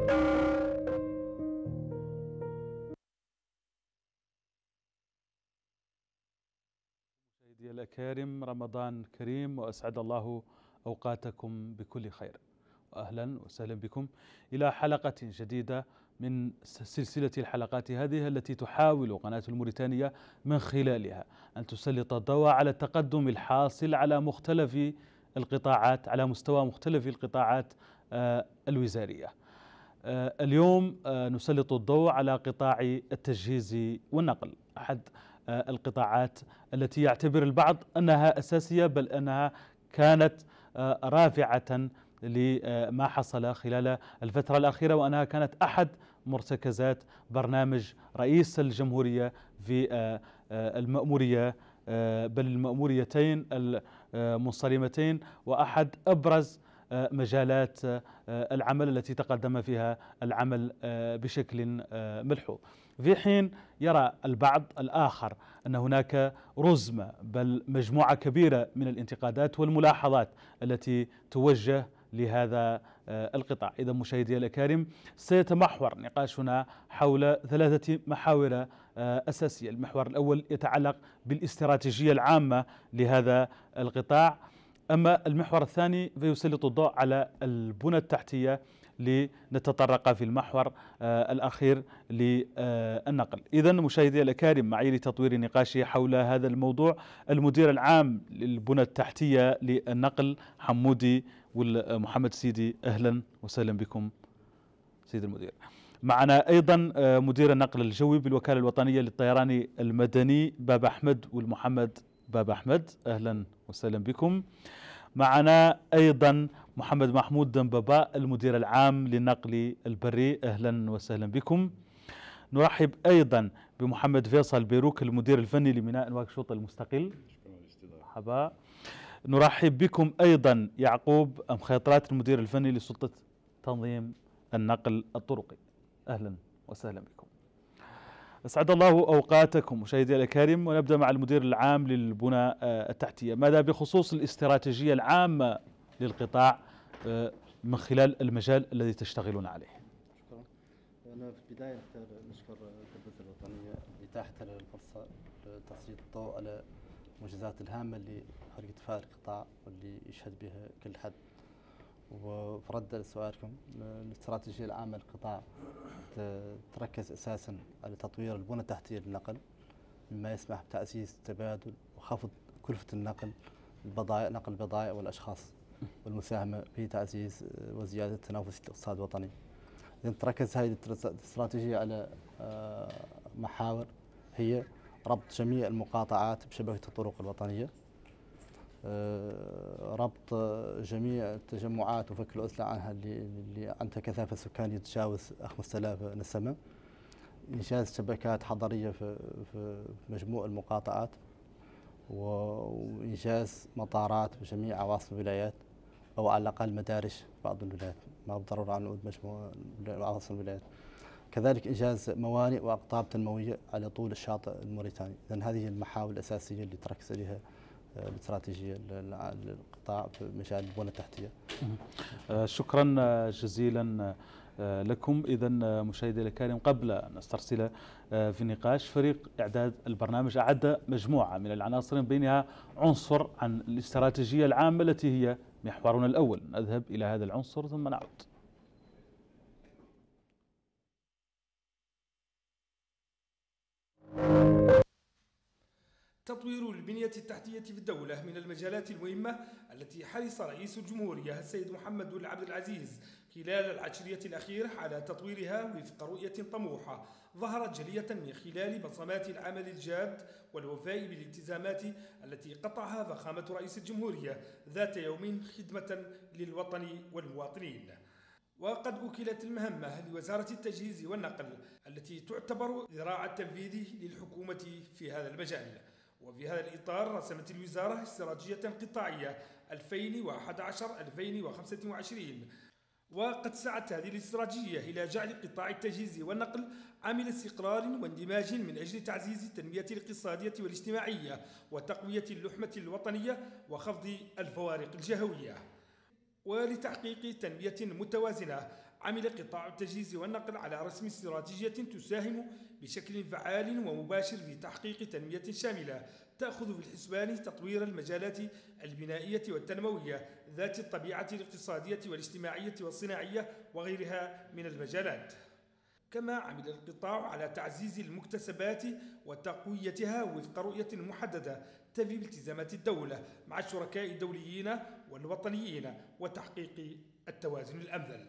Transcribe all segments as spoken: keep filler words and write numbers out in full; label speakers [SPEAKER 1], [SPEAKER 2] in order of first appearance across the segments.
[SPEAKER 1] مشاهدي الأكارم، رمضان كريم وأسعد الله أوقاتكم بكل خير، وأهلا وسهلا بكم إلى حلقة جديدة من سلسلة الحلقات هذه التي تحاول قناة الموريتانية من خلالها أن تسلط الضوء على التقدم الحاصل على مختلف القطاعات على مستوى مختلف القطاعات الوزارية. اليوم نسلط الضوء على قطاع التجهيز والنقل، أحد القطاعات التي يعتبر البعض أنها أساسية، بل أنها كانت رافعة لما حصل خلال الفترة الأخيرة، وأنها كانت أحد مرتكزات برنامج رئيس الجمهورية في المأمورية، بل المأموريتين المنصرمتين، وأحد أبرز مجالات العمل التي تقدم فيها العمل بشكل ملحوظ، في حين يرى البعض الآخر أن هناك رزمة بل مجموعة كبيرة من الانتقادات والملاحظات التي توجه لهذا القطاع. إذا مشاهدي الأكارم، سيتمحور نقاشنا حول ثلاثة محاور أساسية. المحور الأول يتعلق بالاستراتيجية العامة لهذا القطاع، أما المحور الثاني فيسلط الضوء على البنى التحتية، لنتطرق في المحور آه الأخير للنقل. إذن مشاهدي الأكارم، معي لتطوير نقاشي حول هذا الموضوع المدير العام للبنى التحتية للنقل حمودي ومحمد سيدي. أهلا وسهلا بكم سيد المدير. معنا أيضا آه مدير النقل الجوي بالوكالة الوطنية للطيران المدني بابا أحمد والمحمد بابا أحمد. أهلا وسهلا بكم. معنا أيضا محمد محمود دنبابا المدير العام للنقل البري. أهلا وسهلا بكم. نرحب أيضا بمحمد فيصل بيروك المدير الفني لميناء نواكشوط المستقل. مرحبا. نرحب بكم أيضا يعقوب مخيطرات المدير الفني لسلطة تنظيم النقل الطرقي. أهلا وسهلا بكم. أسعد الله أوقاتكم مشاهدي الأكارم، ونبدأ مع المدير العام للبنى التحتية. ماذا بخصوص الاستراتيجية العامة للقطاع من خلال المجال الذي تشتغلون عليه؟
[SPEAKER 2] شكرا. أنا في البداية نختار نشكر التلفزة الوطنية لإتاحة لنا الفرصة لتسليط الضوء على المنجزات الهامة اللي حققت فيها القطاع واللي يشهد بها كل حد. وفرد لسؤالكم، الاستراتيجية العامة للقطاع تركز أساسا على تطوير البنى التحتية للنقل، مما يسمح بتأسيس التبادل وخفض كلفة النقل البضائع نقل البضائع والأشخاص، والمساهمة في تعزيز وزيادة تنافسية الاقتصاد الوطني. إذن تركز هذه الاستراتيجية على محاور هي ربط جميع المقاطعات بشبكة الطرق الوطنية، ربط جميع التجمعات وفك العزلة عنها اللي, اللي عندها كثافة سكانية تتجاوز خمسة آلاف نسمة، إنشاء شبكات حضرية في, في مجموع المقاطعات، وإنجاز مطارات بجميع عواصم الولايات أو على الأقل مدارج بعض الولايات، ما بالضرورة أن نعود مجموع عواصم الولايات. كذلك إنجاز موانئ وأقطاب تنموية على طول الشاطئ الموريتاني. إذن هذه المحاور الأساسية اللي تركز عليها الاستراتيجية للقطاع في مجال البنى التحتية.
[SPEAKER 1] شكرا جزيلا لكم. إذا مشاهدي الكرام، قبل أن نسترسل في النقاش، فريق إعداد البرنامج أعد مجموعة من العناصر بينها عنصر عن الاستراتيجية العامة التي هي محورنا الأول. نذهب إلى هذا العنصر ثم نعود.
[SPEAKER 3] تطوير البنية التحتية في الدولة من المجالات المهمة التي حرص رئيس الجمهورية السيد محمد بن عبد العزيز خلال العشرية الأخيرة على تطويرها وفق رؤية طموحة ظهرت جلية من خلال بصمات العمل الجاد والوفاء بالالتزامات التي قطعها فخامة رئيس الجمهورية ذات يوم خدمة للوطن والمواطنين. وقد أكلت المهمة لوزارة التجهيز والنقل التي تعتبر ذراع التنفيذ للحكومة في هذا المجال. وفي هذا الإطار رسمت الوزارة استراتيجية قطاعية ألفين وأحد عشر ألفين وخمسة وعشرين، وقد سعت هذه الاستراتيجية إلى جعل قطاع التجهيز والنقل عامل استقرار واندماج من أجل تعزيز التنمية الاقتصادية والاجتماعية وتقوية اللحمة الوطنية وخفض الفوارق الجهوية. ولتحقيق تنمية متوازنة عمل قطاع التجهيز والنقل على رسم استراتيجية تساهم بشكل فعال ومباشر في تحقيق تنمية شاملة تأخذ في الحسبان تطوير المجالات البنائية والتنموية ذات الطبيعة الاقتصادية والاجتماعية والصناعية وغيرها من المجالات. كما عمل القطاع على تعزيز المكتسبات وتقويتها وفق رؤية محددة تفي بالتزامات الدولة مع الشركاء الدوليين والوطنيين وتحقيق التوازن الأمثل.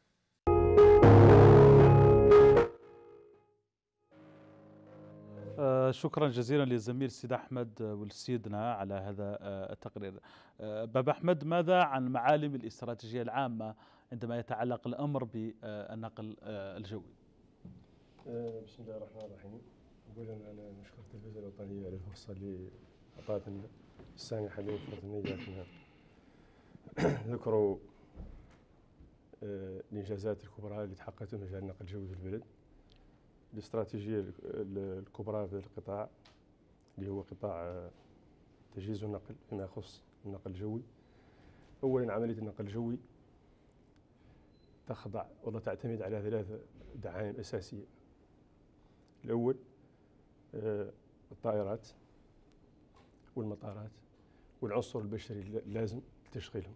[SPEAKER 1] شكرا جزيلا للزميل سيد أحمد والسيدنا على هذا التقرير. بابا أحمد، ماذا عن معالم الاستراتيجية العامة عندما يتعلق الأمر بالنقل الجوي؟
[SPEAKER 4] بسم الله الرحمن الرحيم. أولا أنا نشكر التلفزيون الوطنية على الفرصة اللي أعطتنا السانحة لوفرة النجاح ذكروا الإنجازات الكبرى اللي تحققت في مجال النقل الجوي في البلد. الاستراتيجية الكبرى في القطاع اللي هو قطاع تجهيز النقل فيما يخص النقل الجوي. أولا عملية النقل الجوي تخضع ولا تعتمد على ثلاث دعائم أساسية. الأول الطائرات والمطارات والعنصر البشري اللازم لتشغيلهم.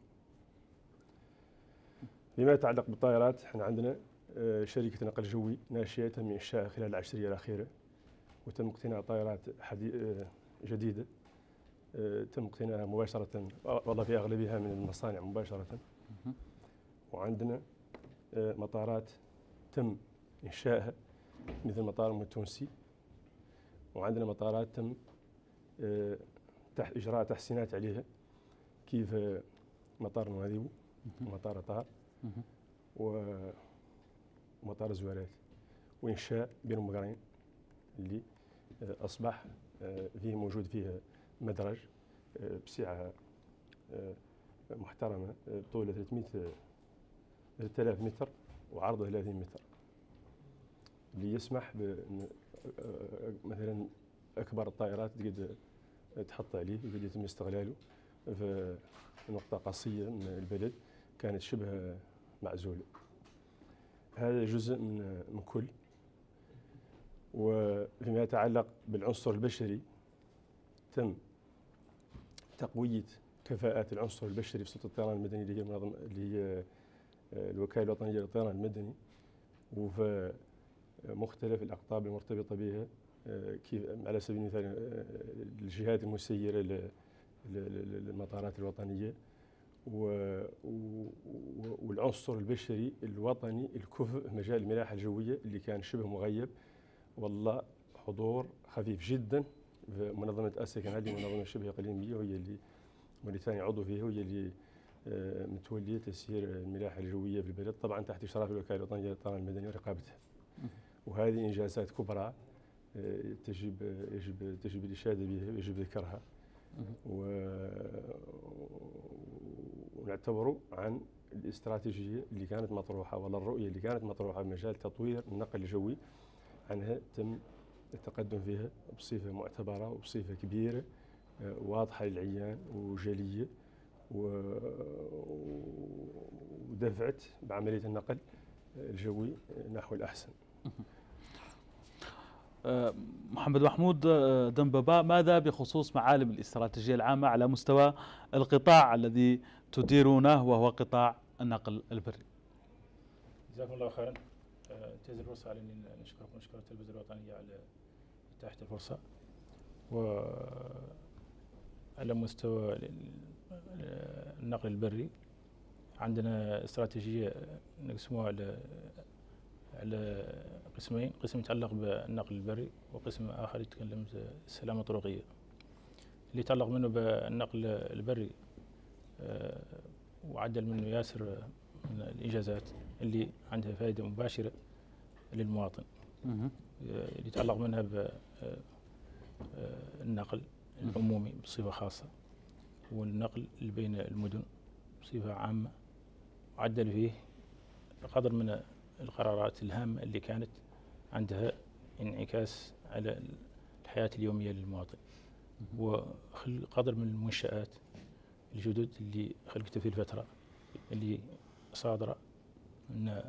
[SPEAKER 4] فيما يتعلق بالطائرات احنا عندنا شركة نقل جوي ناشئة من إنشاء خلال العشرية الأخيرة، وتم اقتناء طائرات جديدة تم اقتناءها مباشرة والله في أغلبها من المصانع مباشرة. وعندنا مطارات تم إنشائها مثل مطار التونسي، وعندنا مطارات تم إجراء تحسينات عليها كيف مطار نواذيبو ومطار طار ومطار الزوارات، وإنشاء بين المقرين اللي أصبح فيه موجود فيه مدرج بسعة محترمة بطولة ثلاثمئة آلاف متر وعرضه ثلاثين متر، اللي يسمح بأن مثلا أكبر الطائرات تقدر تحط عليه وقد يتم استغلاله في نقطة قصية من البلد كانت شبه معزولة. هذا جزء من من كل. وفيما يتعلق بالعنصر البشري تم تقوية كفاءات العنصر البشري في سلطة الطيران المدني اللي هي منظمة اللي هي الوكالة الوطنية للطيران المدني، وفي مختلف الأقطاب المرتبطة بها كيف على سبيل المثال الجهات المسيرة للمطارات الوطنية، والعنصر البشري الوطني الكفء في مجال الملاحة الجوية اللي كان شبه مغيب. والله حضور خفيف جدا في منظمة آسيا كندي، منظمة شبه إقليمية وهي اللي موريتانيا عضو فيها، وهي اللي متولية تسيير الملاحة الجوية في البلد طبعا تحت إشراف الوكالة الوطنية للطيران المدني ورقابتها. وهذه إنجازات كبرى تجب يجب تجب الإشادة بها ويجب ذكرها، ونعتبر عن الاستراتيجية اللي كانت مطروحة ولا الرؤية اللي كانت مطروحة في مجال تطوير النقل الجوي عنها تم التقدم فيها بصفة معتبرة وبصفة كبيرة واضحة للعيان وجلية، ودفعت بعملية النقل الجوي نحو الأحسن.
[SPEAKER 1] محمد محمود دنبابا، ماذا بخصوص معالم الاستراتيجية العامة على مستوى القطاع الذي تديرونه وهو قطاع النقل البري؟
[SPEAKER 5] جزاكم الله خيرا. انتهز الفرصة على أن نشكركم ونشكر التلفزيون الوطنية على إتاحة الفرصة. وعلى مستوى النقل البري عندنا استراتيجية نقسموها على على قسمين، قسم يتعلق بالنقل البري وقسم آخر يتكلم السلامة الطرقية. اللي يتعلق منه بالنقل البري وعدل منه ياسر من الإنجازات اللي عندها فائدة مباشرة للمواطن، اللي يتعلق منها بالنقل العمومي بصفة خاصة والنقل اللي بين المدن بصفة عامة، وعدل فيه قدر من القرارات الهامة اللي كانت عندها انعكاس على الحياة اليومية للمواطن، وخلق قدر من المنشآت الجدد اللي خلقتها في الفترة اللي صادرة من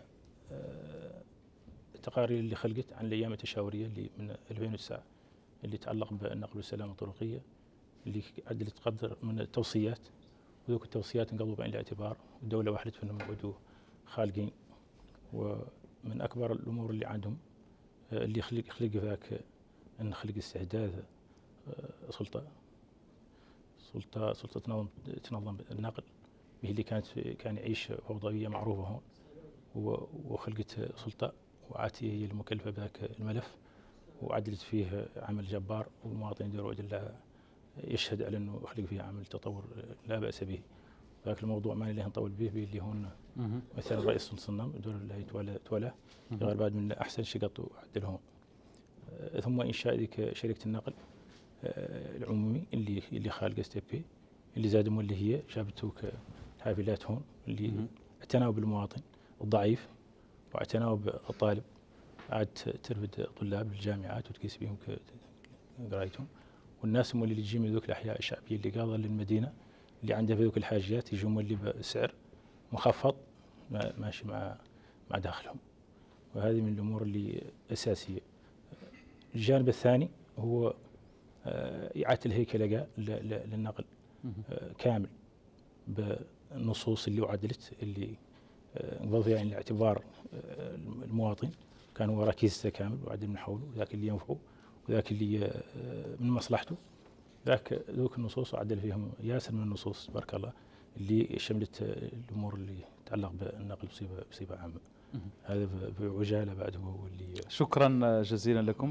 [SPEAKER 5] التقارير اللي خلقت عن الايام التشاوريه اللي من ألفين وتسعة اللي يتعلق بالنقل والسلامه الطرقيه، اللي عدلت قدر من التوصيات، وذوك التوصيات انقضوا بعين الاعتبار، والدوله وحدت فيهم يعودوا خالقين. ومن اكبر الامور اللي عندهم اللي خلق خلق ذاك ان خلق استعداد سلطه سلطه سلطه تنظم تنظم النقل، هي اللي كانت كان يعيش فوضويه معروفه هون، وخلقت سلطه وعاتيه هي المكلفه بذاك الملف، وعدلت فيه عمل جبار، والمواطنين يديروا أدلة يشهد على انه خلق فيه عمل تطور لا باس به. ذاك الموضوع ما اللي نطول به به اللي هون مثلا الرئيس صنم الدور اللي تولى تولى غير بعد من احسن شقط وعدل هون. ثم انشاء ذيك شركه النقل العمومي اللي اللي خالقه ستيبي، اللي زاد اللي هي جابتوك الحافلات هون، اللي اعتنوا بالمواطن الضعيف واعتنوا بالطالب، عاد ترفد طلاب الجامعات وتقيس بهم قرايتهم، والناس هم اللي تجي من ذوك الاحياء الشعبيه اللي قاضه للمدينه اللي عندها في ذوك الحاجيات يجوا اللي بسعر مخفض ماشي مع مع داخلهم. وهذه من الامور اللي اساسيه. الجانب الثاني هو اعاده الهيكله للنقل كامل بالنصوص اللي عدلت، اللي انقضوا فيها عن الاعتبار المواطن، كان هو ركيزته كامل وعدل من حوله، وذاك اللي ينفعه وذاك اللي من مصلحته. ذاك ذوك النصوص وعدل فيهم ياسر من النصوص تبارك الله اللي شملت الامور اللي تتعلق بالنقل بصيغه بصيغه عامه. هذا بعجاله بعد هو اللي.
[SPEAKER 1] شكرا جزيلا لكم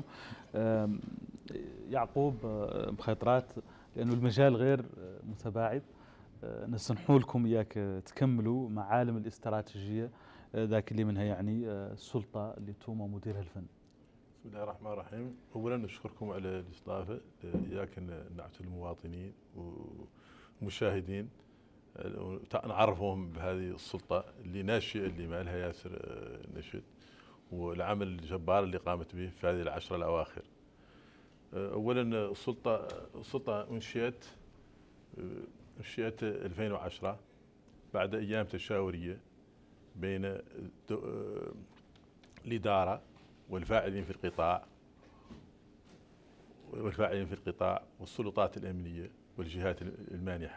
[SPEAKER 1] يعقوب مخيطرات، لانه المجال غير متباعد، نسنحوا لكم اياك تكملوا معالم الاستراتيجيه ذاك اللي منها يعني السلطه اللي توما مديرها الفن.
[SPEAKER 6] بسم الله الرحمن الرحيم. اولا نشكركم على الاستضافه، اياك نعت المواطنين والمشاهدين نعرفهم بهذه السلطه اللي ناشئه اللي ما لها ياسر نشد، والعمل الجبار اللي قامت به في هذه العشره الاواخر. اولا السلطه السلطه انشئت انشئت ألفين وعشرة بعد ايام تشاوريه بين الاداره والفاعلين في القطاع والفاعلين في القطاع والسلطات الامنيه والجهات المانحه،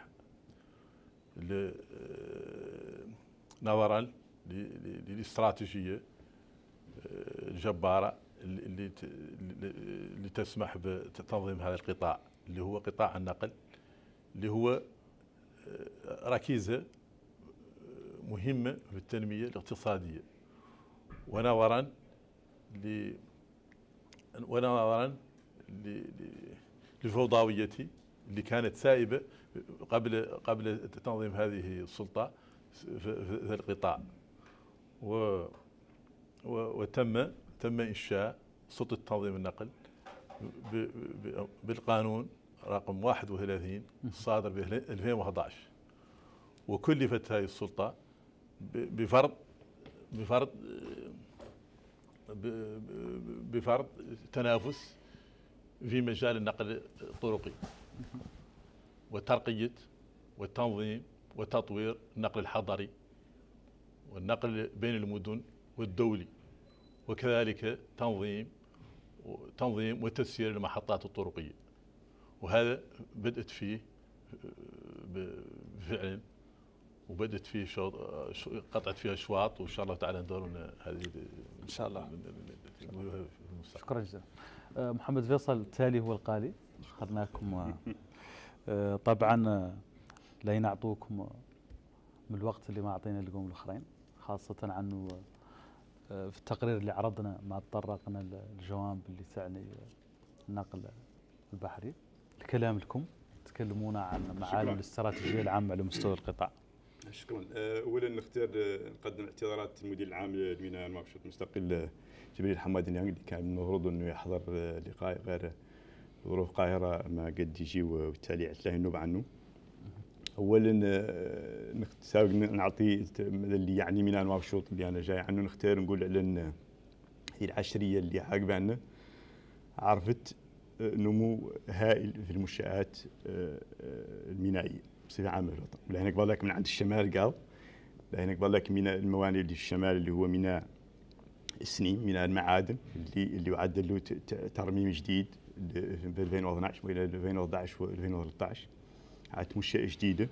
[SPEAKER 6] نظرا للاستراتيجيه الجباره اللي اللي تسمح بتنظيم هذا القطاع اللي هو قطاع النقل، اللي هو ركيزه مهمه في التنميه الاقتصاديه، ونظرا ل ونظرا للفوضويه اللي كانت سائبه قبل قبل تنظيم هذه السلطه في القطاع. و وتم تم انشاء سلطه تنظيم النقل بالقانون رقم واحد وثلاثين الصادر ب ألفين وأحد عشر، وكلفت هذه السلطه بفرض بفرض بفرض تنافس في مجال النقل الطرقي وترقيه والتنظيم وتطوير النقل الحضري والنقل بين المدن والدولي، وكذلك تنظيم تنظيم وتسيير المحطات الطرقيه. وهذا بدأت فيه بالفعل، وبدأت فيه شوط قطعت فيها اشواط، وان شاء الله تعالى ندورنا هذه
[SPEAKER 1] ان شاء الله. شكرا جزيلا. محمد فيصل التالي هو القالي، اخذناكم طبعا لا ينعطوكم من الوقت اللي ما اعطينا لكم الاخرين، خاصه عنه في التقرير اللي عرضنا ما تطرقنا الجوانب اللي تعني النقل البحري. الكلام لكم تكلمونا عن معالم الاستراتيجيه العامه على مستوى القطاع.
[SPEAKER 7] شكرا. اولا نختار نقدم اعتذارات المدير العام للميناء المبسوط المستقل جبريل الحمادي اللي كان المفروض انه يحضر لقاء، غير ظروف قاهره ما قد يجي وبالتالي عتلاه النوب عنه. اولا نساوي نعطي اللي يعني ميناء المبسوط اللي انا جاي عنه، نختار نقول على هي العشريه اللي عقب عنا عرفت نمو هائل في المنشآت المينائيه بصفه عامه في الوطن. لهنا قبل لك من عند الشمال قال، لهنا قبل لك ميناء الموانئ اللي في الشمال اللي هو ميناء السنين من المعادن اللي اللي يعد له ترميم جديد ب ألفين واثناعش والى ألفين وأحد عشر و ألفين وثلاثة عشر. عاد منشأة جديدة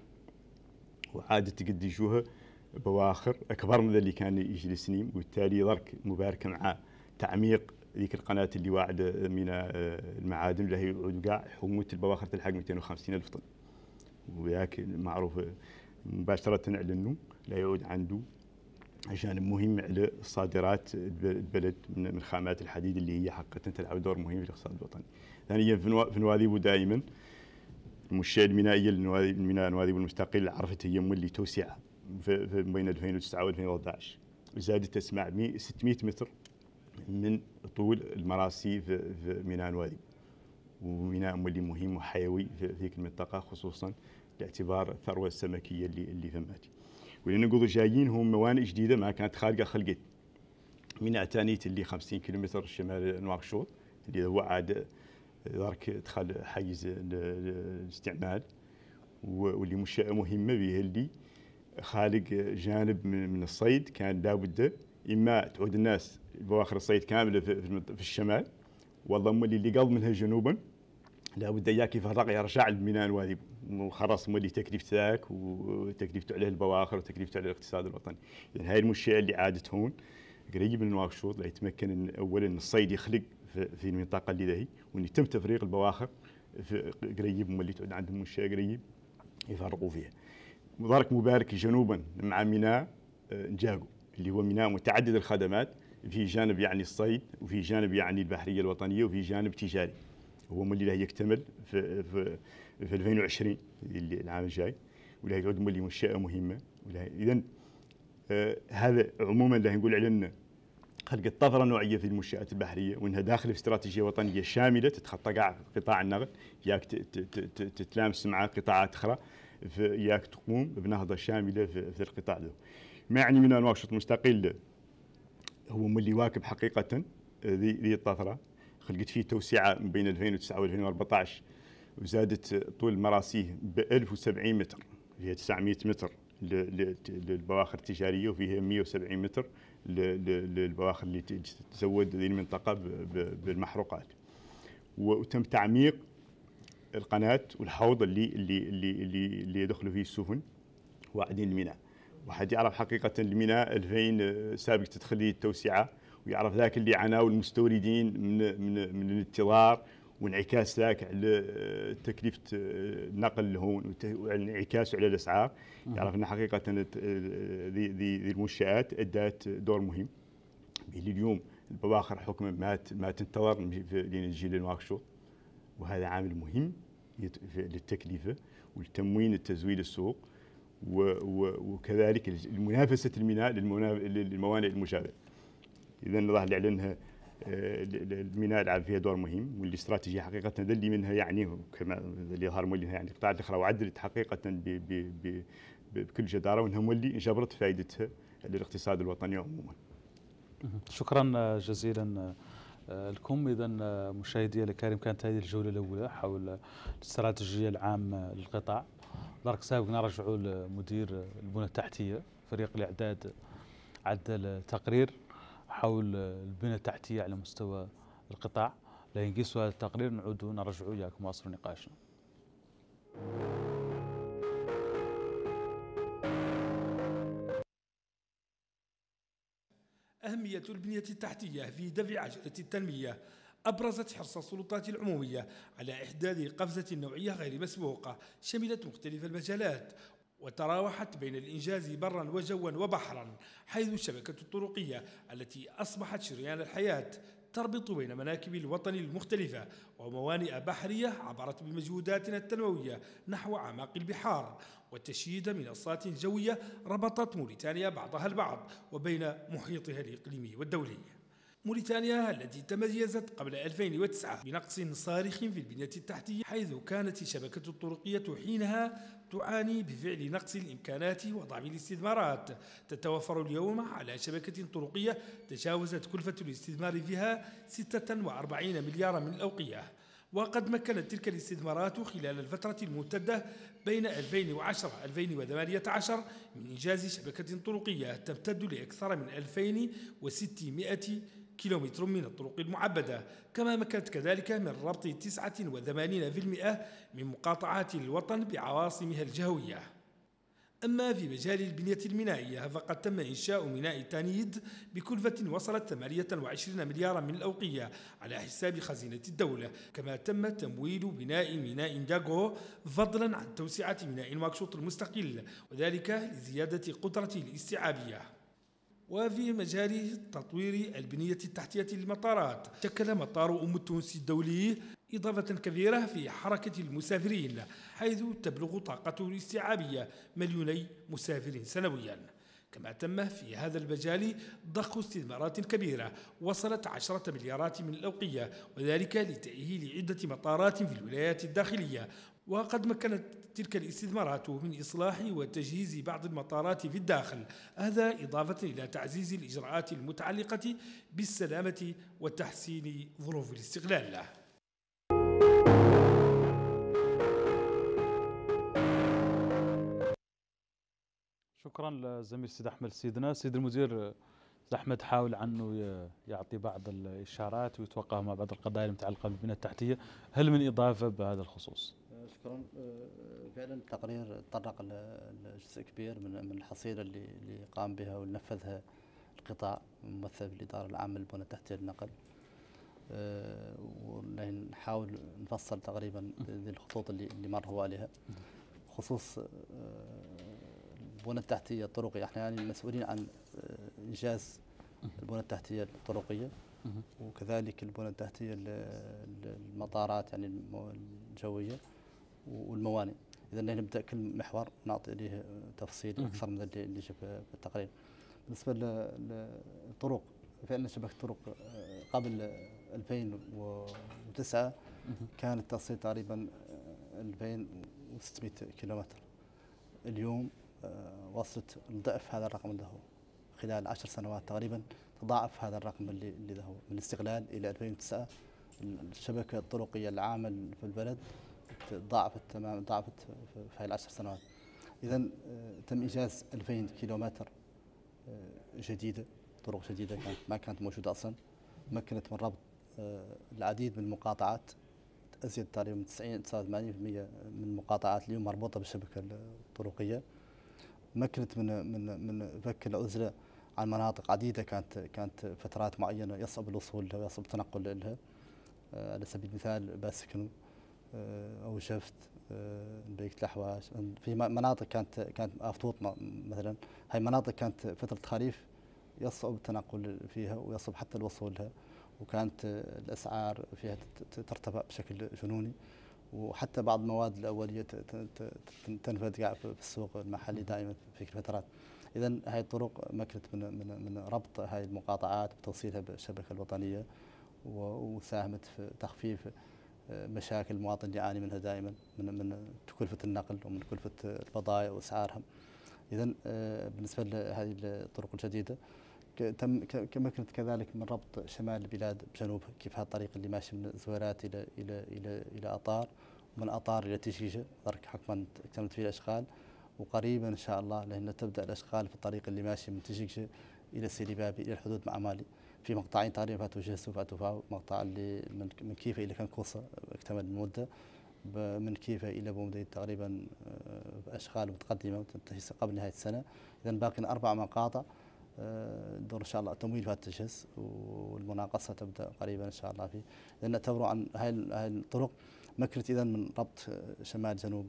[SPEAKER 7] وعادة تقدجوها بواخر أكبر من اللي كان يجي السنين، وبالتالي ضرك مباركة مع تعميق ذيك القناة اللي واعدة من المعادن اللي هي قاع حموة البواخر تلحق مئتين وخمسين ألف طن، وياك معروف مباشرة على أنه لا يعود عنده جانب مهم على صادرات البلد من خامات الحديد اللي هي حقيقة تلعب دور مهم في الاقتصاد الوطني. ثانيا في نواذيب دائما المنشأة المينائية الميناء نواذيب المستقل عرفت هي مولي توسعة في بين ألفين وتسعة و ألفين وأحد عشر، وزادت تسمع ستمئة متر من طول المراسي في ميناء نواذيب، وميناء مولي مهم وحيوي في ذيك المنطقة خصوصا باعتبار الثروة السمكية اللي اللي ثماتي. ولأن نقول جايين هم موانئ جديدة ما كانت خارجة خلقت. ميناء تانيت اللي خمسين كيلومتر شمال نواكشوط اللي هو عاد ذاك دخل حيز الاستعمال، واللي منشأة مهمة به اللي خالق جانب من الصيد كان لابد إما تعود الناس بواخر الصيد كاملة في الشمال، والله اللي اللي قض منها جنوبا لابد اياك يفرق يرجع لميناء نواذيب وخلاص مولي تكلفة ذاك وتكلفته عليه البواخر وتكلفته على الاقتصاد الوطني. يعني هاي المنشأة اللي عادت هون قريب من نواكشوط ليتمكن إن اولا الصيد يخلق في المنطقة اللي ذهي، وان يتم تفريغ البواخر في قريب مولي تعود عندهم منشأة قريب يفرقوا فيها. ضرك مبارك جنوبا مع ميناء نجاقو اللي هو ميناء متعدد الخدمات، في جانب يعني الصيد وفي جانب يعني البحرية الوطنية وفي جانب تجاري. هو مولي له يكتمل في في في ألفين وعشرين اللي العام الجاي، وله يعود مولي منشأة مهمة. اذا آه هذا عموما اللي نقول علينا خلق الطفره نوعيه في المنشآت البحريه، وانها داخله في استراتيجيه وطنيه شامله تتخطى قاع قطاع النقل، ياك تتلامس مع قطاعات اخرى، ياك تقوم بنهضه شامله في, في القطاع ذا. ما يعني من نواكشوط مستقل هو مولي واكب حقيقه ذي ذي الطفره، خلقت فيه توسعه بين ألفين وتسعة و ألفين وأربعة عشر، وزادت طول مراسيه ب ألف وسبعين متر، فيها تسعمئة متر للبواخر التجاريه وفيها مئة وسبعين متر للبواخر اللي تزود هذه المنطقه بالمحروقات. وتم تعميق القناه والحوض اللي اللي اللي اللي, اللي يدخلوا فيه السفن واعدين الميناء. واحد يعرف حقيقه الميناء ألفين سابق تدخل فيه التوسعه، ويعرف ذاك اللي عانوا المستوردين من من من الانتظار وانعكاس ذاك على تكلفه النقل لهون وانعكاسه على الاسعار. يعرف ان حقيقه ذي ذي المنشات ادت دور مهم. اليوم البواخر حكما ما ما تنتظر لنجي لنواكشوط، وهذا عامل مهم للتكلفه والتموين التزويد السوق، وكذلك المنافسه الميناء للموانئ المجاوره. اذا الظاهر اللي اعلنها الميناء لعب فيها دور مهم، والاستراتيجيه حقيقه اللي منها يعني كما اللي ظهر مولي يعني القطاعات الاخرى وعدلت حقيقه ب ب ب بكل جداره، وانها مولي جبرت فائدتها للاقتصاد الوطني عموما.
[SPEAKER 1] شكرا جزيلا لكم. اذا مشاهدي الكرام كانت هذه الجوله الاولى حول الاستراتيجيه العامه للقطاع. درك سابق نرجعوا لمدير البنى التحتيه فريق الاعداد عدل التقرير حول البنى التحتيه على مستوى القطاع. لا ينقصوا هذا التقرير نعودوا نرجعوا اياكم واصل نقاشنا.
[SPEAKER 3] أهمية البنية التحتية في دفع عجلة التنمية أبرزت حرص السلطات العمومية على إحداث قفزة نوعية غير مسبوقة شملت مختلف المجالات، وتراوحت بين الإنجاز برا وجوا وبحرا، حيث الشبكة الطرقية التي أصبحت شريان الحياة تربط بين مناكب الوطن المختلفة وموانئ بحرية عبرت بمجهوداتنا التنموية نحو أعماق البحار، وتشييد منصات جوية ربطت موريتانيا بعضها البعض وبين محيطها الإقليمي والدولي. موريتانيا التي تميزت قبل ألفين وتسعة بنقص صارخ في البنية التحتية، حيث كانت الشبكة الطرقية حينها تعاني بفعل نقص الإمكانات وضعف الاستثمارات، تتوفر اليوم على شبكة طرقية تجاوزت كلفة الاستثمار فيها ستة وأربعين مليار من الأوقية. وقد مكنت تلك الاستثمارات خلال الفترة الممتدة بين ألفين وعشرة ألفين وثمانية عشر من إنجاز شبكة طرقية تمتد لأكثر من ألفين وستمائة كيلومتر من الطرق المعبدة، كما مكنت كذلك من ربط تسعة وثمانين بالمئة من مقاطعات الوطن بعواصمها الجهوية. أما في مجال البنية المينائية فقد تم إنشاء ميناء تانيد بكلفة وصلت ثمانية وعشرين مليارا من الأوقية على حساب خزينة الدولة، كما تم تمويل بناء ميناء داغو فضلا عن توسعة ميناء نواكشوط المستقل، وذلك لزيادة قدرته الاستيعابية. وفي مجال تطوير البنية التحتية للمطارات شكل مطار أم التونسي الدولي إضافة كبيرة في حركة المسافرين، حيث تبلغ طاقته الاستيعابية مليوني مسافر سنويا. كما تم في هذا المجال ضخ استثمارات كبيرة وصلت عشرة مليارات من الأوقية، وذلك لتأهيل عدة مطارات في الولايات الداخلية. وقد مكنت تلك الاستثمارات من إصلاح وتجهيز بعض المطارات في الداخل، هذا إضافة إلى تعزيز الإجراءات المتعلقة بالسلامة وتحسين ظروف الاستغلال.
[SPEAKER 1] شكرا للزميل سيد أحمد سيدنا. سيد المدير، سيد أحمد حاول عنه يعطي بعض الإشارات ويتوقع مع بعض القضايا المتعلقة بالبنية التحتية، هل من إضافة بهذا الخصوص؟
[SPEAKER 2] شكرا. فعلا التقرير تطرق لجزء كبير من من الحصيله اللي اللي قام بها ونفذها القطاع الممثل بالاداره العامه للبنى التحتيه للنقل. ونحاول نفصل تقريبا الخطوط اللي اللي مر هو عليها. خصوص البنى التحتيه الطرقيه، احنا يعني مسؤولين عن انجاز البنى التحتيه الطرقيه وكذلك البنى التحتيه المطارات يعني الجويه والموانئ. اذا نبدا كل محور نعطي له تفصيل اكثر من اللي جاء في التقرير. بالنسبه للطرق، فعلا شبكه الطرق قبل ألفين وتسعة كانت تصل تقريبا ألفين وستمائة كيلومتر. اليوم وصلت لضعف هذا الرقم اللي هو خلال عشر سنوات تقريبا تضاعف هذا الرقم اللي اللي هو من الاستغلال الى ألفين وتسعة. الشبكه الطرقيه العامه في البلد ضاعفت تمام ضاعفت في هذه العشر سنوات. اذا تم انجاز ألفين كيلومتر جديده، طرق جديده كانت ما كانت موجوده اصلا، مكنت من ربط العديد من المقاطعات، ازيد تقريبا تسعين تسعة وثمانين بالمئة من المقاطعات اليوم مربوطه بالشبكه الطرقيه. مكنت من من من فك العزله عن مناطق عديده كانت كانت فترات معينه يصعب الوصول لها ويصعب التنقل لها. على سبيل المثال باسكنو او شفت بيت الاحواش، في مناطق كانت كانت افطوط مثلا، هاي مناطق كانت فتره الخريف يصعب التنقل فيها ويصعب حتى الوصول لها، وكانت الاسعار فيها ترتفع بشكل جنوني، وحتى بعض المواد الاوليه تنفذ قاع في السوق المحلي دائما في الفترات. اذا هاي الطرق مكنت من من من ربط هاي المقاطعات وتوصيلها بالشبكه الوطنيه، وساهمت في تخفيف مشاكل المواطن اللي يعاني منها دائما من من تكلفه النقل ومن كلفه البضائع واسعارها. اذا بالنسبه لهذه الطرق الجديده تم مكنت كذلك من ربط شمال البلاد بجنوبها، كيف هذا الطريق اللي ماشي من زويرات الى الى الى الى اطار، ومن اطار الى تشيشه، درك حكما اكتملت فيه الاشغال، وقريبا ان شاء الله لان تبدا الاشغال في الطريق اللي ماشي من تشيشه الى سيدي بابي الى الحدود مع مالي، في مقطعين تقريبا فاتوا جهسو فاتوا فاو، مقطع اللي من من كيفه الى كنكوصه اكتمل المده، من كيفه الى بومدين تقريبا اشغال متقدمه وتنتهي قبل نهايه السنه. اذا باقي اربع مقاطع دور ان شاء الله التمويل فيها التجهيز والمناقصه تبدا قريبا ان شاء الله فيه، لان نعتبروا عن هاي هاي الطرق مكنت اذا من ربط شمال جنوب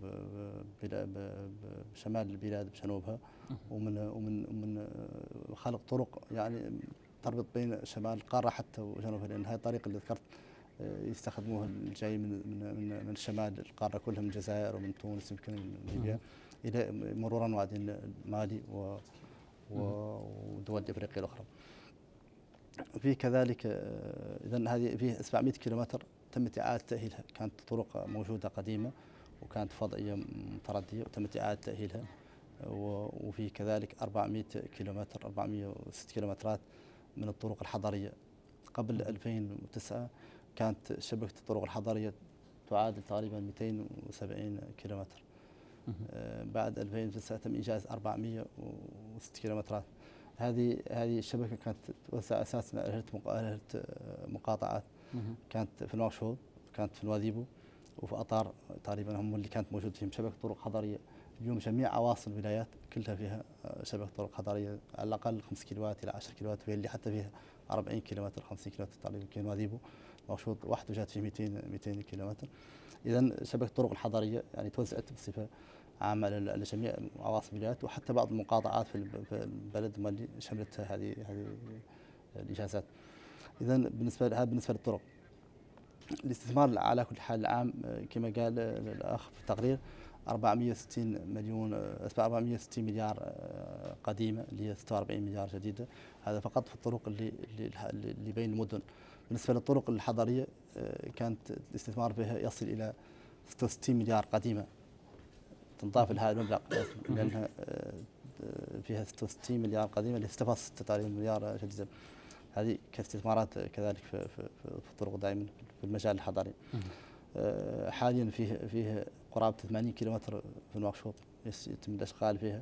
[SPEAKER 2] شمال البلاد بجنوبها، ومن ومن ومن خلق طرق يعني تربط بين شمال القاره حتى وجنوبها، لان هاي الطريق اللي ذكرت يستخدموها الجاي من من من شمال القاره كلها، من الجزائر ومن تونس يمكن من ليبيا الى مرورا وادي مالي و ودول افريقيا الاخرى. في كذلك اذا هذه فيه سبعمائة كيلومتر تمت اعاده تاهيلها، كانت طرق موجوده قديمه وكانت فضائيه مترديه وتمت اعاده تاهيلها، وفي كذلك أربعمائة كيلومتر أربعمائة وستة كيلومترات من الطرق الحضريه. قبل ألفين وتسعة كانت شبكه الطرق الحضريه تعادل تقريبا مئتين وسبعين كيلومتر، بعد ألفين وتسعة تم إنجاز أربعمئة وستة كيلومترات. هذه هذه الشبكة كانت توسع أساسا على مقاطعات، كانت في نواكشوط، كانت في نواذيبو، وفي أطار تقريبا هم اللي كانت موجود فيهم شبكة طرق حضرية. اليوم جميع عواصم الولايات كلها فيها شبكة طرق حضرية على الأقل خمس كيلوات إلى عشرة كيلوات، وهي اللي حتى فيها أربعين كيلومتر خمسين كيلومتر تقريبا. كي نواذيبو نواكشوط وحده جات فيه مئتين مئتين كيلومتر. إذا شبكة الطرق الحضرية يعني توزعت بصفة عامة على جميع عواصم الولايات، وحتى بعض المقاطعات في البلد اللي شملت هذه هذه الإنجازات. إذا بالنسبة هذا بالنسبة للطرق. الاستثمار على كل حال العام كما قال الأخ في التقرير أربعمئة وستين مليون أربعمئة وستين مليار قديمة اللي هي ستة وأربعين مليار جديدة. هذا فقط في الطرق اللي اللي بين المدن. بالنسبة للطرق الحضرية كانت الاستثمار بها يصل إلى ستة وستين مليار قديمة، تنضاف لها المبلغ لأنها فيها ستة وستين مليار قديمة اللي ستة فاصلة ستة مليار جديدة. هذه كاستثمارات كذلك في, في, في الطرق دائما في المجال الحضري. حاليا فيه فيه قرابة ثمانين كيلومتر في نواكشوط يتم الاشغال فيها،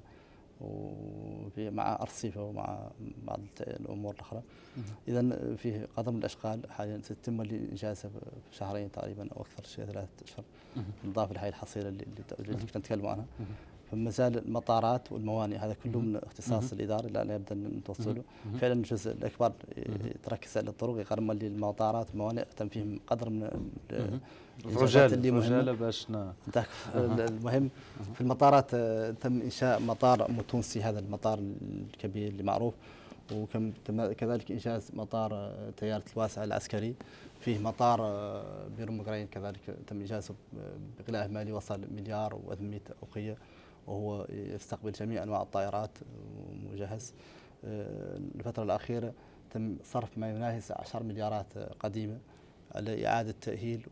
[SPEAKER 2] وفي مع ارصفه ومع بعض الامور الاخرى. اذا فيه قدر من الاشغال حاليا ستتم انجازها في شهرين تقريبا او اكثر شيء ثلاث اشهر، بالاضافه لهي الحصيله اللي اللي كنا نتكلم عنها. فما زال المطارات والموانئ هذا كله من اختصاص الاداره اللي نبدا نتوصله. فعلا الجزء الاكبر يتركز على الطرق، يقارن المطارات والموانئ تم فيهم قدر من
[SPEAKER 1] الرجال اللي مهمه باش
[SPEAKER 2] المهم في المطارات تم انشاء مطار تونسي، هذا المطار الكبير اللي معروف، وكذلك انجاز مطار طياره الواسعه العسكري. فيه مطار بيرمغرين كذلك تم انجازه بغلاء مالي وصل مليار وثمانمئة أوقية، وهو يستقبل جميع انواع الطائرات ومجهز. الفتره الاخيره تم صرف ما يناهز عشر مليارات قديمه على اعاده تاهيل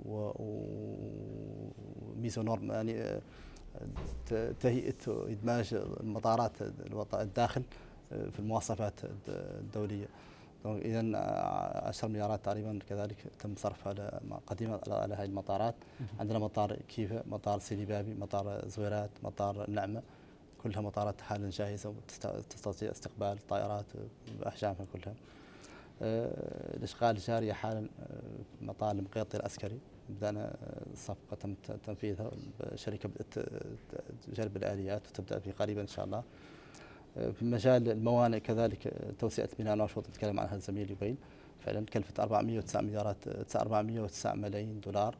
[SPEAKER 2] وميزونور يعني تهيئه وادماج المطارات الداخل في المواصفات الدوليه. اذا عشر مليارات تقريبا كذلك تم صرفها على قديما على هذه المطارات. عندنا مطار كيفا، مطار سيدي بابي، مطار زويرات، مطار النعمه، كلها مطارات حاليا جاهزه وتستطيع استقبال الطائرات باحجامها كلها. الاشغال الجاريه حالا مطار المقيطي العسكري، بدانا الصفقه تم تنفيذها، الشركه بدات جلب الاليات وتبدا في قريبا ان شاء الله. في مجال الموانئ كذلك توسعة بناء نواكشوط تكلم عنها الزميل يبين، فعلا كلفت أربعمئة وتسعة مليارات أربعمئة وتسعة ملايين دولار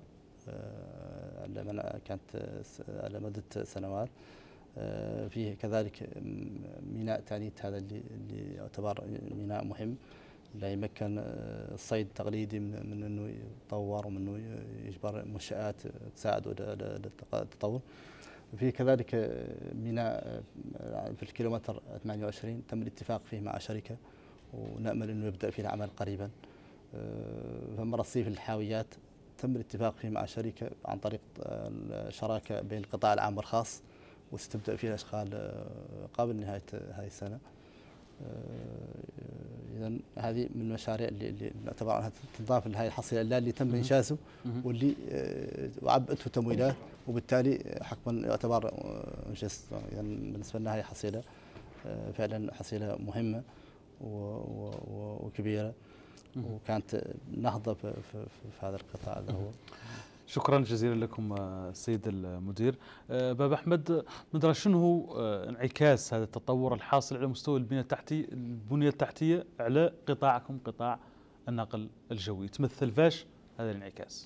[SPEAKER 2] كانت على مدة سنوات. فيه كذلك ميناء تانيت، هذا اللي اللي يعتبر ميناء مهم لا يمكن الصيد التقليدي من انه يتطور ومن انه يجبر منشآت تساعد على التطور. في كذلك ميناء في الكيلومتر ثمانية وعشرين تم الاتفاق فيه مع شركة ونأمل أنه يبدأ فيه العمل قريبا. فما رصيف الحاويات تم الاتفاق فيه مع شركة عن طريق الشراكة بين القطاع العام والخاص، وستبدأ فيه الأشغال قبل نهاية هذه السنة. إذا هذه من المشاريع اللي اللي نعتبر أنها تضاف لهذه الحصيلة اللي تم إنجازه واللي عبئته تمويلات، وبالتالي حقا يعتبر إنجاز. إذا بالنسبة لنا هذه حصيلة فعلا حصيلة مهمة وكبيرة، وكانت نهضة في, في, في هذا القطاع اللي هو.
[SPEAKER 1] شكرا جزيلا لكم السيد المدير. باب أحمد، مدرى شنو هو انعكاس هذا التطور الحاصل على مستوى البنية التحتية البنية التحتية على قطاعكم قطاع النقل الجوي؟ تمثل فاش هذا الانعكاس؟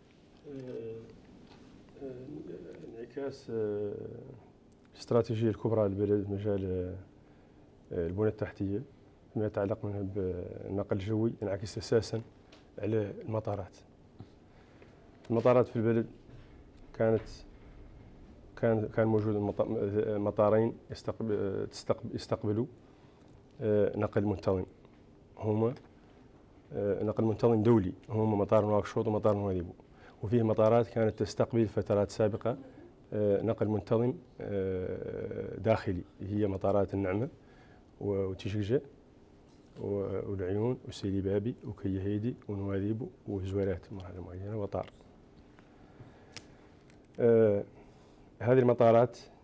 [SPEAKER 4] انعكاس الاستراتيجية الكبرى للبلد مجال البنية التحتية فيما يتعلق منها بالنقل الجوي ينعكس أساسا على المطارات. المطارات في البلد كانت كان كان موجود مطارين يستقبل يستقبلوا نقل منتظم، هما نقل منتظم دولي، هما مطار نواكشوط ومطار نواذيبو. وفيه مطارات كانت تستقبل فترات سابقة نقل منتظم داخلي، هي مطارات النعمة وتشجع والعيون وسيدي بابي وكيهيدي ونواذيبو وزويرات مرحلة معينة وطار. آه هذه المطارات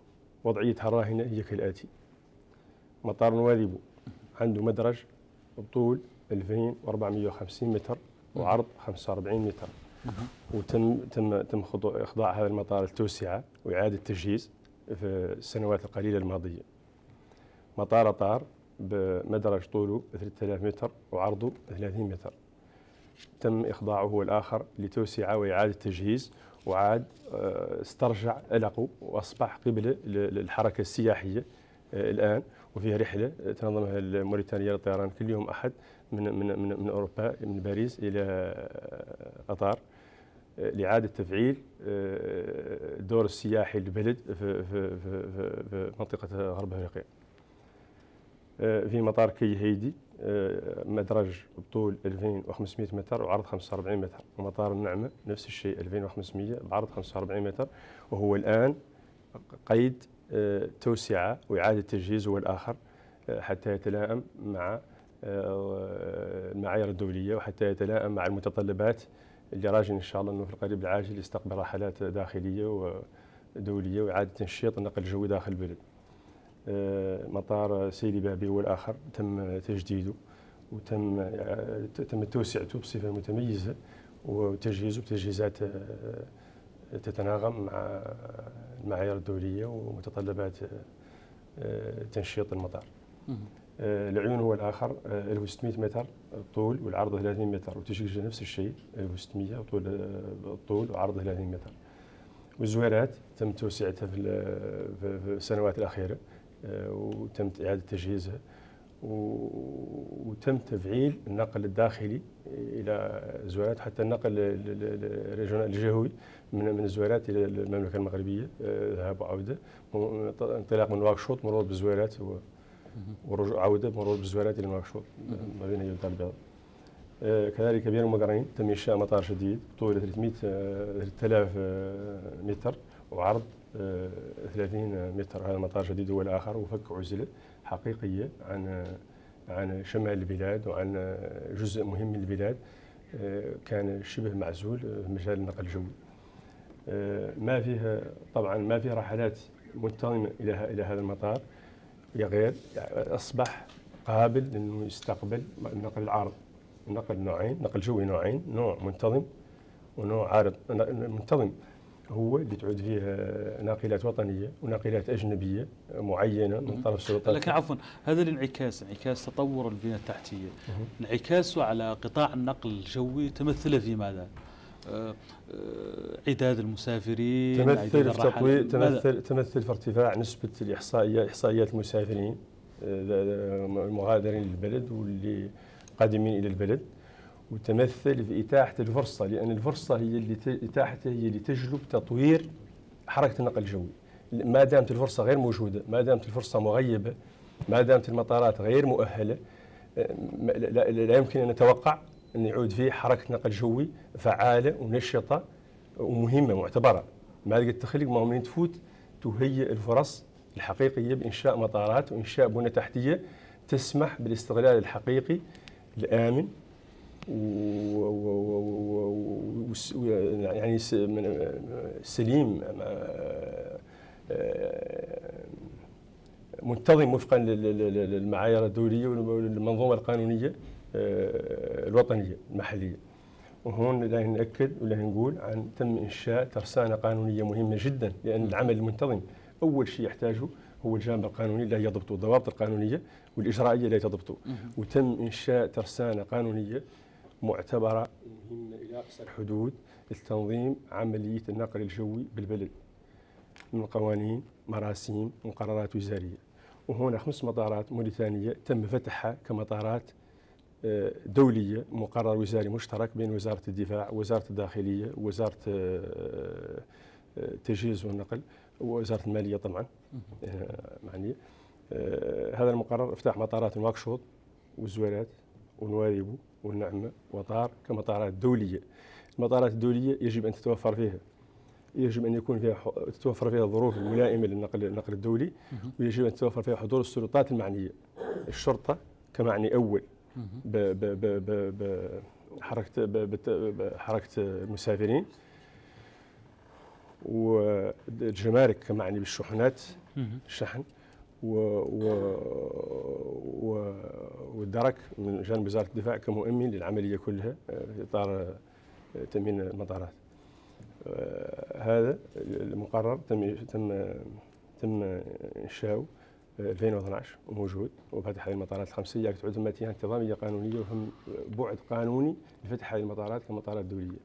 [SPEAKER 4] وضعيتها الراهنة هي كالآتي: مطار نواذيبو عنده مدرج بطول ألفين وأربعمئة وخمسين متر وعرض خمسة وأربعين متر، وتم تم تم إخضاع هذا المطار للتوسعة وإعادة تجهيز في السنوات القليلة الماضية. مطار طار بمدرج طوله ثلاثة آلاف متر وعرضه ثلاثين متر، تم إخضاعه هو الآخر لتوسعة وإعادة تجهيز، وعاد استرجع ألقه وأصبح قبلة للحركة السياحية الآن، وفيها رحلة تنظمها الموريتانية للطيران كل يوم أحد من من من, من أوروبا، من باريس إلى قطر، لإعادة تفعيل الدور السياحي للبلد في, في, في, في, في منطقة غرب أفريقيا. في مطار كي هيدي مدرج بطول ألفين وخمسمئة متر وعرض خمسة وأربعين متر، ومطار النعمة نفس الشيء ألفين وخمسمئة بعرض خمسة وأربعين متر، وهو الآن قيد توسعة وإعادة تجهيز هو الآخر حتى يتلائم مع المعايير الدولية وحتى يتلائم مع المتطلبات اللي راجل إن شاء الله أنه في القريب العاجل يستقبل رحلات داخلية ودولية وإعادة تنشيط النقل الجوي داخل البلد. مطار سيدي بابي هو الآخر تم تجديده وتم تم توسعته بصفة متميزة وتجهيزه بتجهيزات تتناغم مع المعايير الدولية ومتطلبات تنشيط المطار. العيون هو الآخر ألف وستمئة متر طول والعرض ثلاثين متر، وتشجيج نفس الشيء ألف وستمئة طول الطول وعرض ثلاثين متر. والزويرات تم توسعتها في السنوات الأخيرة وتم إعادة تجهيزها وتم تفعيل النقل الداخلي إلى الزويرات، حتى النقل الجهوي من من الزويرات إلى المملكة المغربية ذهاب وعودة، انطلاق من نواكشوط مرور بالزويرات ورجوع عودة مرور بالزويرات إلى نواكشوط ما بين الدار البيضاء. كذلك بين المقرين تم إنشاء مطار جديد طوله ثلاثة آلاف متر وعرض ثلاثين متر. هذا مطار جديد هو الآخر، وفك عزلة حقيقية عن عن شمال البلاد وعن جزء مهم من البلاد كان شبه معزول في مجال النقل الجوي. ما فيها طبعا ما فيها رحلات منتظمة إلى إلى هذا المطار، غير أصبح قابل لأنه يستقبل النقل العارض. النقل نوعين، نقل جوي نوعين، نوع منتظم ونوع عارض. منتظم هو اللي تعود فيه ناقلات وطنية وناقلات أجنبية معينة من طرف السلطات.
[SPEAKER 1] لكن عفوا هذا الانعكاس انعكاس تطور البنية التحتية، انعكاسه على قطاع النقل الجوي تمثل في ماذا؟ عداد المسافرين،
[SPEAKER 4] تمثل في تطوير، تمثل تمثل في ارتفاع نسبة الإحصائيات إحصائيات المسافرين المغادرين للبلد واللي قادمين إلى البلد، وتمثل في إتاحة الفرصة، لأن الفرصة هي اللي إتاحتها هي اللي تجلب تطوير حركة النقل الجوي. ما دامت الفرصة غير موجودة، ما دامت الفرصة مغيبة، ما دامت المطارات غير مؤهلة، لا يمكن أن نتوقع أن يعود فيه حركة نقل جوي فعالة ونشطة ومهمة معتبرة. ما قد تخلق ما من تفوت تهيئ الفرص الحقيقية بإنشاء مطارات وإنشاء بنية تحتية تسمح بالاستغلال الحقيقي الآمن و يعني سليم منتظم وفقا للمعايير الدولية والمنظومة القانونية الوطنية المحلية. وهون لا نأكد ولا نقول عن تم إنشاء ترسانة قانونية مهمة جدا، لأن العمل المنتظم أول شيء يحتاجه هو الجانب القانوني اللي يضبطه، الضوابط القانونية والإجرائية اللي تضبطه. وتم إنشاء ترسانة قانونية معتبرة مهمة إلى أقصى الحدود لتنظيم عملية النقل الجوي بالبلد من قوانين، مراسيم، مقررات وزارية. وهنا خمس مطارات موريتانية تم فتحها كمطارات دولية، مقرر وزاري مشترك بين وزارة الدفاع ووزارة الداخلية ووزارة التجهيز والنقل ووزارة المالية طبعا معنية. هذا المقرر افتح مطارات نواكشوط والزويرات ونواذيبو والنعمة وطار كمطارات دولية. المطارات الدولية يجب أن تتوفر فيها يجب أن يكون فيها تتوفر فيها الظروف الملائمة للنقل النقل الدولي، ويجب أن تتوفر فيها حضور السلطات المعنية، الشرطة كمعني أول بحركة بحركة المسافرين، والجمارك كمعني بالشحنات الشحن و و و والدرك من جانب وزارة الدفاع كمؤمن للعملية كلها في إطار تأمين المطارات. هذا المقرر تم تم تم إنشاؤه ألفين واثناعش وموجود، وفتح هذه المطارات الخمسية تعد ماتيها انتظامية قانونية وهم بعد قانوني لفتح هذه المطارات كمطارات دولية.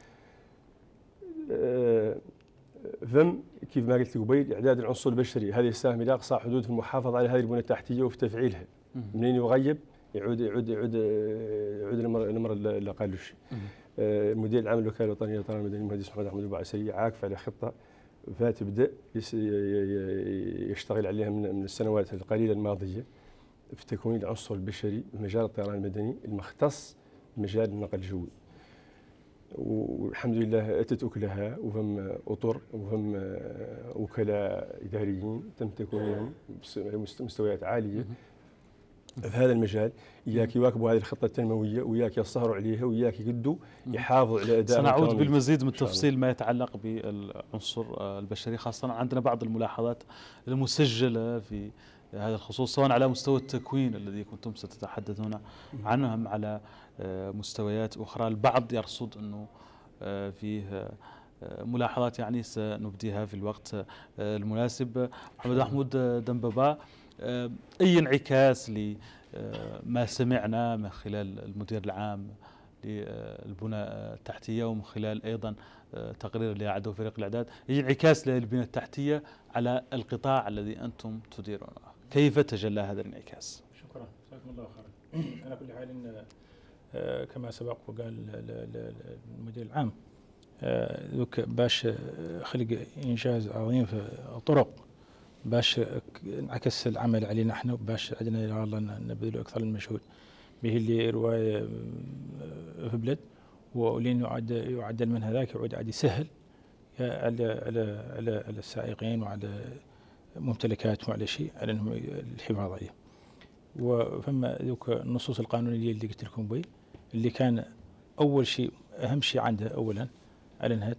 [SPEAKER 4] ثم كيف ما قلت قبيل إعداد العنصر البشري، هذا يساهم إلى أقصى حدود في المحافظة على هذه البنية التحتية وفي تفعيلها. منين يغيب يعود يعود يعود يعود الأمر اللي قالوا شيء. مدير العام الوكالة الوطنية للطيران المدني المهندس محمد أحمد البعثري عاكف على خطة فتبدأ يشتغل عليها من السنوات القليلة الماضية في تكوين العنصر البشري في مجال الطيران المدني المختص بمجال النقل الجوي. والحمد لله أتت أكلها، وهم أطر وهم وكلاء إداريين تم تكوينهم بمستويات عالية في هذا المجال. إياك يواكبوا هذه الخطة التنموية، وإياك يسهروا عليها، وإياك يقدوا يحافظوا على أداء.
[SPEAKER 1] سنعود بالمزيد من التفصيل ما يتعلق بالعنصر البشري، خاصة عندنا بعض الملاحظات المسجلة في هذا الخصوص، سواء على مستوى التكوين الذي كنتم ستتحدثون عنه أم على مستويات أخرى. البعض يرصد أنه فيه ملاحظات يعني سنبديها في الوقت المناسب. محمد محمود دنببة، أي انعكاس لما سمعنا من خلال المدير العام للبنى التحتية ومن خلال أيضا تقرير اللي أعده فريق الإعداد، أي انعكاس للبنى التحتية على القطاع الذي أنتم تديرونه؟ كيف تجلى هذا الانعكاس؟
[SPEAKER 5] شكرا، جزاكم الله خيرا. على كل حال إن كما سبق وقال المدير العام ذوك باش خلق إنجاز عظيم في الطرق، باش انعكس العمل علينا احنا، وباش عندنا يا الله نبذل اكثر المجهود به اللي روايه في بلد، ولين يعد يعدل من هذاك يعود عاد يسهل على على على على السائقين وعلى ممتلكاتهم وعلى شيء على انهم الحفاظ عليه. وفما ذوك النصوص القانونيه اللي قلت لكم بي اللي كان اول شيء اهم شيء عندها اولا على انها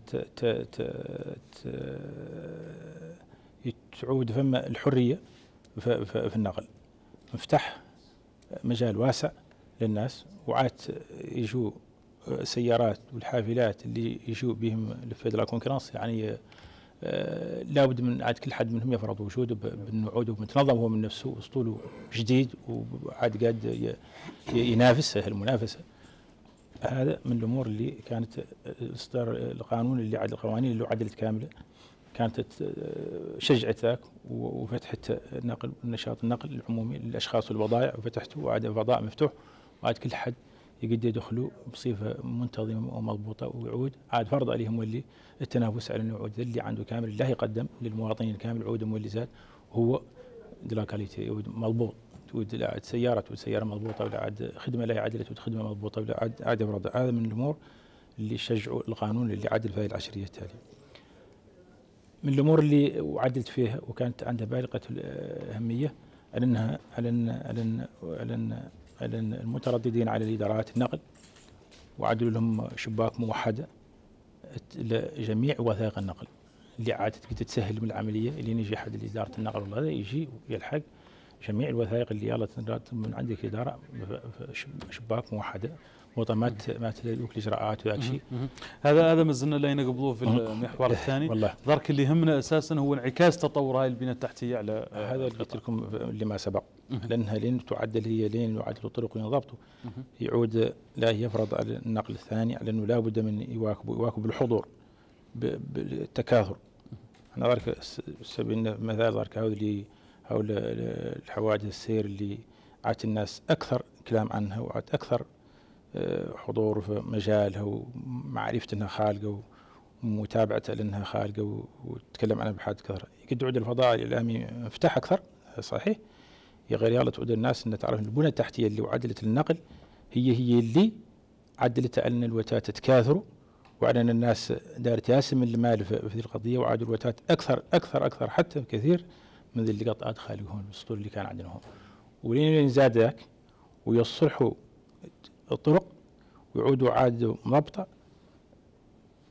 [SPEAKER 5] تعود فما الحريه في النقل، مفتح مجال واسع للناس، وعاد يجوا سيارات والحافلات اللي يجوا بهم الفيدرال كونكرنس، يعني آه لابد من عاد كل حد منهم يفرض وجوده بالنعود ومتنظم هو من نفسه، اسطوله جديد وعاد قاعد ينافس المنافسه. هذا من الامور اللي كانت اصدار القانون اللي عاد القوانين اللي عدلت كامله كانت شجعت ذاك وفتحت النقل نشاط النقل العمومي للاشخاص والبضائع، وفتحته وعاد فضاء مفتوح، وعاد كل حد يقدر يدخلوا بصفه منتظمه ومضبوطه، ويعود عاد فرض عليهم واللي التنافس على انه يعود اللي عنده كامل الله يقدم للمواطنين كامل عود مولي زاد هو دلاكاليتي يعود مضبوط، تعود عاد سياره تعود سياره مضبوطه، ولا عاد خدمه لا عادله تعود خدمه مضبوطه، ولا عاد عاد فرض. هذا من الامور اللي شجعوا القانون اللي عدل في هذه العشريه التاليه. من الامور اللي وعدلت فيها وكانت عندها بالغه الاهميه على انها على ان على ان على ان على ان المترددين على الادارات النقل وعدلوا لهم شباك موحده لجميع وثائق النقل اللي عاد تسهل من العمليه، اللي يجي احد لاداره النقل والله هذا يجي ويلحق جميع الوثائق اللي يلا من عندك اداره شباك موحده ما ما تلوك الاجراءات وذاك الشيء.
[SPEAKER 1] هذا هذا ما زلنا لين قبلوه في المحور الثاني
[SPEAKER 5] والله
[SPEAKER 1] ذاك اللي يهمنا اساسا هو انعكاس تطور هاي البنيه التحتيه على
[SPEAKER 5] هذا اللي قلت لكم اللي ما سبق، لانها لين تعدل هي لين يعدلوا الطرق وينضبطوا يعود لا يفرض على النقل الثاني على انه لا بد من يواكبوا يواكبوا الحضور بالتكاثر. انا ذلك سبيل مثال ذلك هذا اللي حول الحوادث السير اللي عاد الناس اكثر كلام عنها وعاد اكثر حضور في مجالها ومعرفة انها خالقه ومتابعتها لانها خالقه وتتكلم عنها بحد كثر. يقد يعود الفضاء الاعلامي مفتاح اكثر صحيح، يا غير يلا تعود الناس ان تعرف البنى التحتيه اللي وعدلت النقل هي هي اللي عدلتها على ان الوتات تكاثروا وعلى ان الناس دارت ياسم المال في هذه القضيه، وعادوا الوتات اكثر اكثر اكثر حتى كثير من اللي قطعت خالقهم الاسطول اللي كان عندنا هون. ولين زاد ذاك ويصلحوا الطرق ويعودوا عاد مضبطة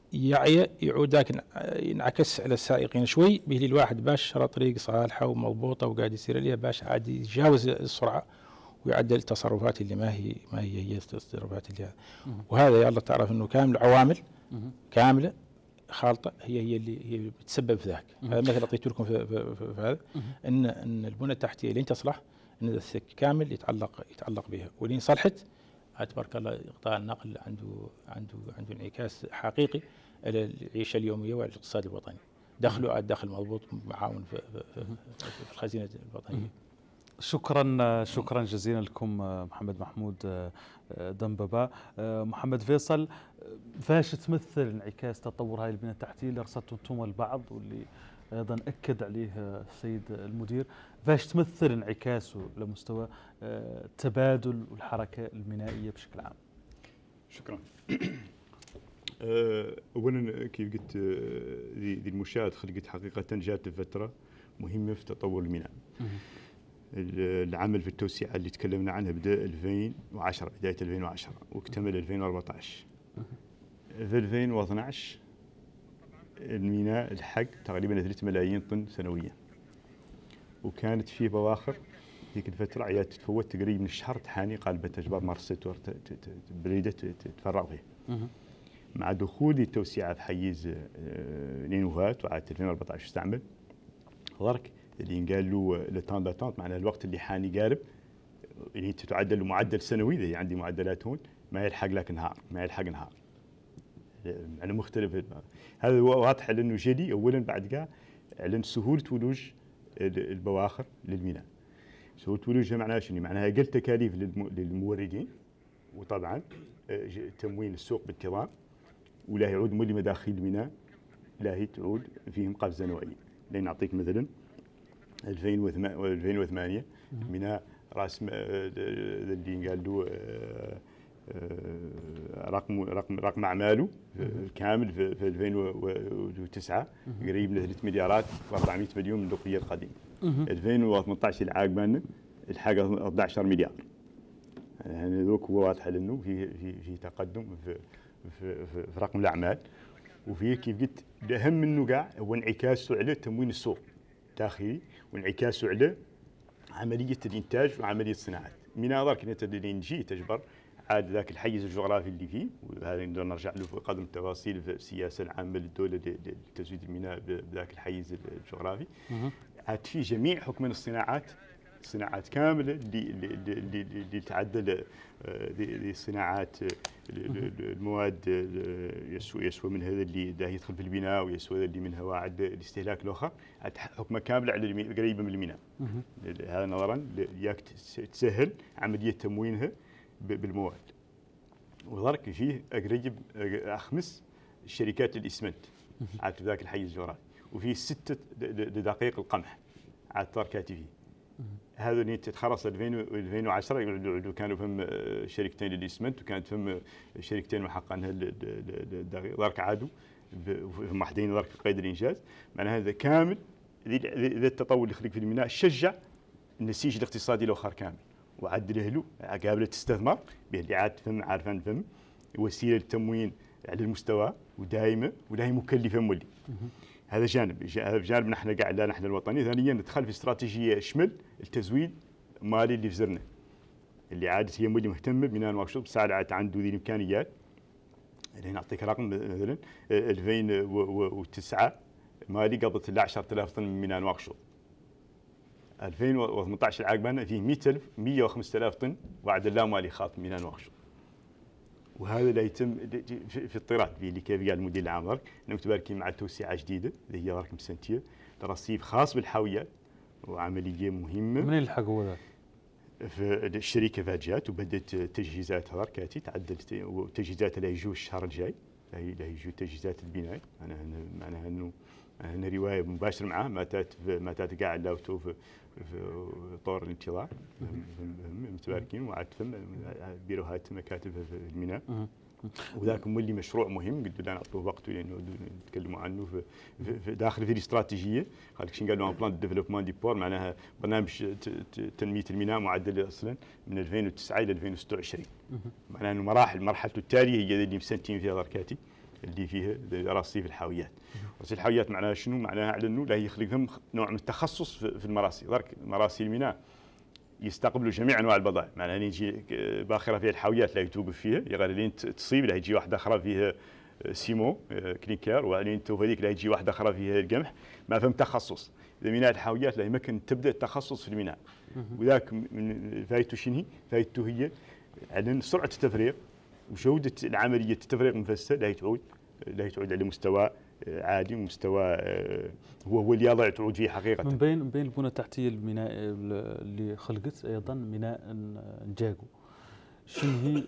[SPEAKER 5] يعي يعود ذاك ينعكس على السائقين شوي به الواحد باش شرى طريق صالحه ومضبوطه وقاعد يسير عليها باش عاد يتجاوز السرعه ويعدل التصرفات اللي ما هي ما هي هي التصرفات اللي هذا. وهذا يلا تعرف انه كامل عوامل كامله خالطه هي هي اللي هي بتسبب في ذاك. هذا مثل اعطيت لكم في, في, في, في هذا ان ان البنى التحتيه لين تصلح ان السك كامل يتعلق يتعلق بها، ولين صلحت تبارك الله قطاع النقل عنده عنده عنده انعكاس حقيقي على العيشه اليوميه وعلى الاقتصاد الوطني. دخله عاد دخل مضبوط معاون في, في, في, في الخزينه الوطنيه.
[SPEAKER 1] شكرا شكرا جزيلا لكم محمد محمود دنببة. محمد فيصل، فاش تمثل انعكاس تطور هاي البنيه التحتيه اللي رصدتوا انتم البعض واللي ايضا اكد عليه السيد المدير، فاش تمثل انعكاسه لمستوى التبادل والحركه المينائيه بشكل عام؟
[SPEAKER 7] شكرا. اولا كيف قلت ذي المشاهد خلقت حقيقه جات فتره مهمه في تطور الميناء. العمل في التوسعه اللي تكلمنا عنها بدا ألفين وعشرة، بدايه ألفين وعشرة واكتمل ألفين وأربعة عشر. في ألفين واثني عشر الميناء الحق تقريبا ثلاثة ملايين طن سنويا، وكانت فيه بواخر ذيك الفتره عياد تتفوت تقريبا من الشهر تحاني قالبت اشباب مارست بريده تتفرغ فيه. مع دخول التوسعه في حيز نينوفات وعاد ألفين وأربعة عشر استعمل ضرك اللي ينقال له لتان داتانت، معناها الوقت اللي حاني قارب اللي تعدل معدل سنوي، اذا عندي معدلات هون ما يلحق لك نهار، ما يلحق نهار. يعني مختلف. هذا واضح لانه جدي. اولا بعد كاع اعلن سهوله ولوج البواخر للميناء. سهوله ولوجها معناها شنو؟ معناها اقل تكاليف للموردين، وطبعا تموين السوق بانتظام، ولا يعود مولي مداخيل الميناء لا هي تعود فيهم قفزه نوعيه. لين نعطيك مثلا ألفين وثمانية ميناء راس اللي قال له رقم رقم رقم اعماله كامل في ألفين وتسعة قريب من ثلاثة مليارات وأربعمئة مليون من الدقيه القديمه. ألفين وثمانية عشر العاقبه الحق أحد عشر مليار. يعني ذوك هو واضح لانه في في في تقدم في في, في, في رقم الاعمال، وفيه كيف قلت الاهم منه كاع هو انعكاسه على تموين السوق الداخلي وانعكاسه على عمليه الانتاج وعمليه الصناعات. من هذا كنت اللي نجي تجبر عاد ذاك الحيز الجغرافي اللي فيه، وهذا نقدر نرجع له في قدم التفاصيل في السياسه العامه للدوله لتزويد الميناء بذاك الحيز الجغرافي. عاد في جميع حكم الصناعات، صناعات كامله اللي اللي اللي تعدل لصناعات المواد يسوى يسوى من هذا اللي دا يدخل في البناء ويسوى اللي منها واعد الاستهلاك الاخر، حكمه كامله على قريبه من الميناء. هذا نظرا ياك تسهل عمليه تموينها بالمواد. وذلك فيه قريب خمس شركات الاسمنت عاد في ذاك الحيز الجغرافي، وفيه سته دقائق القمح عاد تركاتي فيه. هذا اللي تتخلص ألفين وعشرة كانوا فهم شركتين للاسمنت، وكانت فهم شركتين محققينها الدقيق ذاك عادوا هم وحدين ذاك في قيد الانجاز. معناها هذا كامل ذا التطور اللي خلق في الميناء شجع النسيج الاقتصادي الاخر كامل، وعدله له قابله تستثمر به اللي عاد فهم عارفين فهم وسيله للتموين على المستوى ودائمه ولا هي مكلفه مولي. هذا جانب. هذا جانب نحن قاعد نحن الوطني. ثانيا ندخل في استراتيجيه شمل التزويد المالي اللي في زرنا، اللي عاد هي مولي مهتمه ببناء وركشوب ساعد عاد عنده ذي الامكانيات. اللي نعطيك رقم مثلا ألفين وتسعة مالي قبضت ل عشرة آلاف طن من بناء وركشوب. ألفين وثمانية عشر العاقبه فيه مئة ألف مئة وخمسة آلاف طن وعد لا مالي خاط بناء وركشوب. وهذا لا يتم في الطراد اللي كيف قال المدير العام ذاك انه متباركين مع توسعه جديده اللي هي ذاك مسنتيه لرصيف خاص بالحاويات، وعمليه مهمه.
[SPEAKER 1] من يلحق هو ذاك؟
[SPEAKER 7] في الشركه فاجات وبدات تجهيزاتها ذاك كاتي تعدلت وتجهيزاتها لا يجوا الشهر الجاي، لا يجوا تجهيزات البناء. معناها معناها انه هنا روايه مباشره معاه ما تات ما تات قاعد لاوتو في في طور الانتظار متباركين وعاد فم بيروهات مكاتب في الميناء. وذاك مولي مشروع مهم قد بدنا نعطوه وقته لانه نتكلموا عنه في, في, في داخل في الاستراتيجيه. خليك شنو قالوا بلان ديفلوبمون دي بور، معناها برنامج تنميه الميناء معدل اصلا من ألفين وتسعة الى ألفين وستة وعشرين. معناها انه مراحل مرحلته التاليه هي اللي مسنتين فيها دركاتي اللي فيه رصيف الحاويات. رصيف الحاويات معناها شنو؟ معناها على انه لا يخلق لهم نوع من التخصص في المراسي. درك مراسي الميناء يستقبلوا جميع انواع البضائع، معناها يجي باخره فيها الحاويات لا توقف فيها، يغير لين تصيب لا يجي واحده اخرى فيها سيمو كليكر، وبعدين تو هذيك لا يجي واحده اخرى فيها القمح، ما فهم تخصص. اذا ميناء الحاويات لا يمكن تبدا التخصص في الميناء، وذاك من فايدته شنو؟ فايدته هي على سرعه التفريغ وجوده العمليه التفريغ مفسه لا تعود لا تعود على مستوى عالي ومستوى هو هو اللي يضع تعود فيه حقيقه.
[SPEAKER 1] من بين من بين البنى التحتيه الميناء اللي خلقت ايضا ميناء نجاقو، شنو هي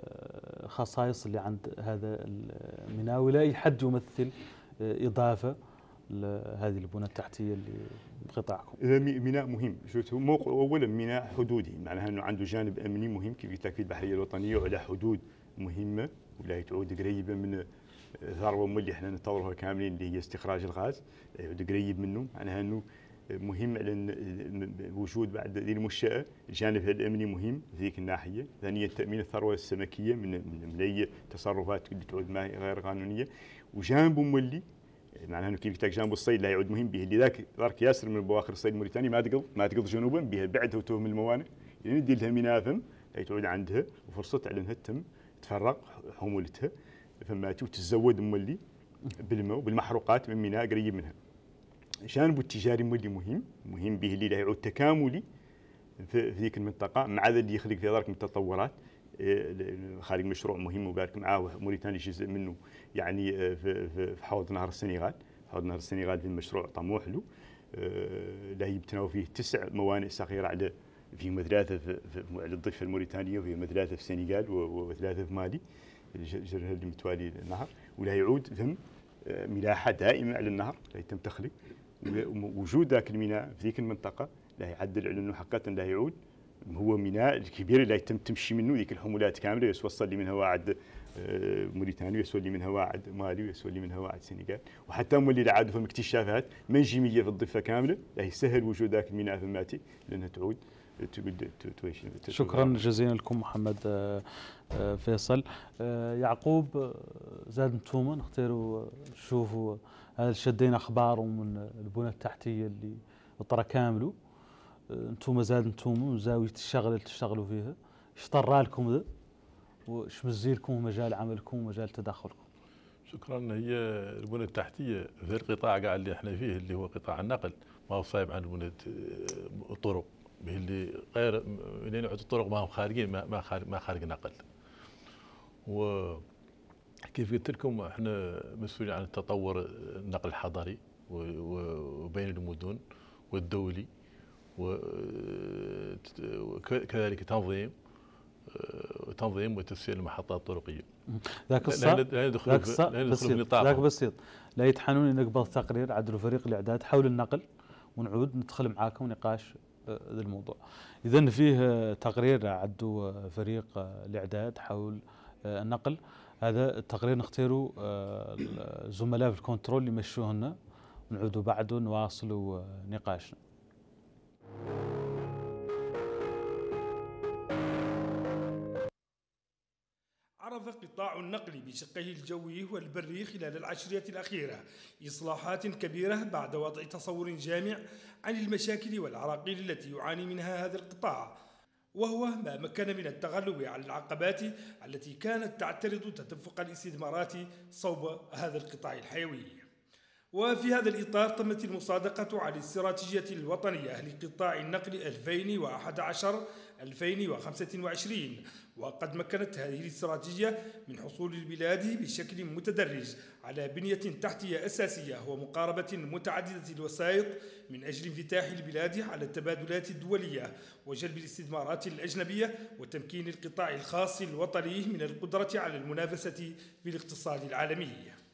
[SPEAKER 1] الخصائص اللي عند هذا الميناء ولا اي حد يمثل اضافه لهذه البنى التحتيه اللي بقطاعكم؟
[SPEAKER 7] ميناء مهم، شفتوا اولا ميناء حدودي، معناها انه عنده جانب امني مهم كيف قلت لك في البحريه الوطنيه وعلى حدود مهمه ولا تعود قريبه من ثروه اللي احنا نطورها كاملين اللي هي استخراج الغاز، يعود قريب منه، معناها انه مهم على وجود بعد ذي المنشاه الجانب الامني مهم في ذيك الناحيه. ثانيا تامين الثروه السمكيه من من اي تصرفات اللي تعود ما غير قانونيه، وجانبه مولي معناها انه كيف قلت لك جانب الصيد لا يعود مهم به، لذاك ذاك ياسر من بواخر الصيد الموريتاني ما تقض ما تقض جنوبا بها بعدها وتوه من الموانئ، يعني ندي لها منافم لا تعود عندها وفرصه على انها تتم تفرق حمولتها فما وتتزود مولي بالماء وبالمحروقات من ميناء قريب منها. جانبه التجاري مولي مهم مهم به اللي لا يعود تكاملي في ذيك المنطقه مع ذا اللي يخلق في ذلك من التطورات. خارج مشروع مهم وبارك معاه موريتاني جزء منه يعني في في حوض نهر السنغال، حوض نهر السنغال في مشروع طموح له لا يبتناو فيه تسع موانئ صغيره على فيهم ثلاثه في على الضفه الموريتانيه وفيهم ثلاثه في السنغال وثلاثه في مالي الجزر اللي متوالي النهر، ولا يعود فهم ملاحه دائمه على النهر لا يتم تخلق وجود ذاك الميناء في ذيك المنطقه لا يعدل على انه حقيقه لا يعود هو ميناء الكبير اللي يتم تمشي منه ذيك الحمولات كامله يوصل لي منها واعد موريتاني ويسوي لي منها واعد مالي ويسوي لي منها واعد سنغال، وحتى مولي لا عاد فهم اكتشافات منجميه في الضفه كامله لا يسهل وجود ذاك الميناء فماتي لانها تعود.
[SPEAKER 1] شكرا جزيلا لكم محمد فيصل. يعقوب زاد انتوما نختاروا نشوفوا هذا شدينا اخبار من البنى التحتيه اللي اطرا كامله، انتم زاد انتم وزاويه الشغل اللي تشتغلوا فيها، ايش طرى لكم ذا؟ وايش مزيلكم مجال عملكم ومجال تدخلكم؟
[SPEAKER 6] شكرا. هي البنى التحتيه في القطاع قاع اللي احنا فيه اللي هو قطاع النقل ما هو صايب عن بنى الطرق به اللي غير منين يعود الطرق ما هم خارجين ما خارج ما خارج نقل. وكيف قلت لكم احنا مسؤولين عن التطور النقل الحضري وبين المدن والدولي وكذلك تنظيم تنظيم وتسيير المحطات الطرقيه.
[SPEAKER 1] ذاك الصاد ذاك الصاد بسيط ذاك بسيط لا يتحنون نقبض تقرير عدلوا فريق الاعداد حول النقل ونعود ندخل معاكم نقاش ذا الموضوع. اذا فيه تقرير عدوا فريق الاعداد حول النقل، هذا التقرير نختاروا الزملاء في الكنترول اللي يمشوه لنا ونعودوا بعده نواصلوا نقاشنا.
[SPEAKER 3] عرف قطاع النقل بشقه الجوي والبري خلال العشرية الأخيرة إصلاحات كبيرة بعد وضع تصور جامع عن المشاكل والعراقيل التي يعاني منها هذا القطاع، وهو ما مكن من التغلب على العقبات التي كانت تعترض تدفق الاستثمارات صوب هذا القطاع الحيوي. وفي هذا الإطار تمت المصادقة على الاستراتيجية الوطنية لقطاع النقل ألفين وأحد عشر ألفين وخمسة وعشرين، وقد مكنت هذه الاستراتيجية من حصول البلاد بشكل متدرج على بنية تحتية أساسية ومقاربة متعددة الوسائط من أجل انفتاح البلاد على التبادلات الدولية وجلب الاستثمارات الأجنبية وتمكين القطاع الخاص الوطني من القدرة على المنافسة في الاقتصاد العالمي.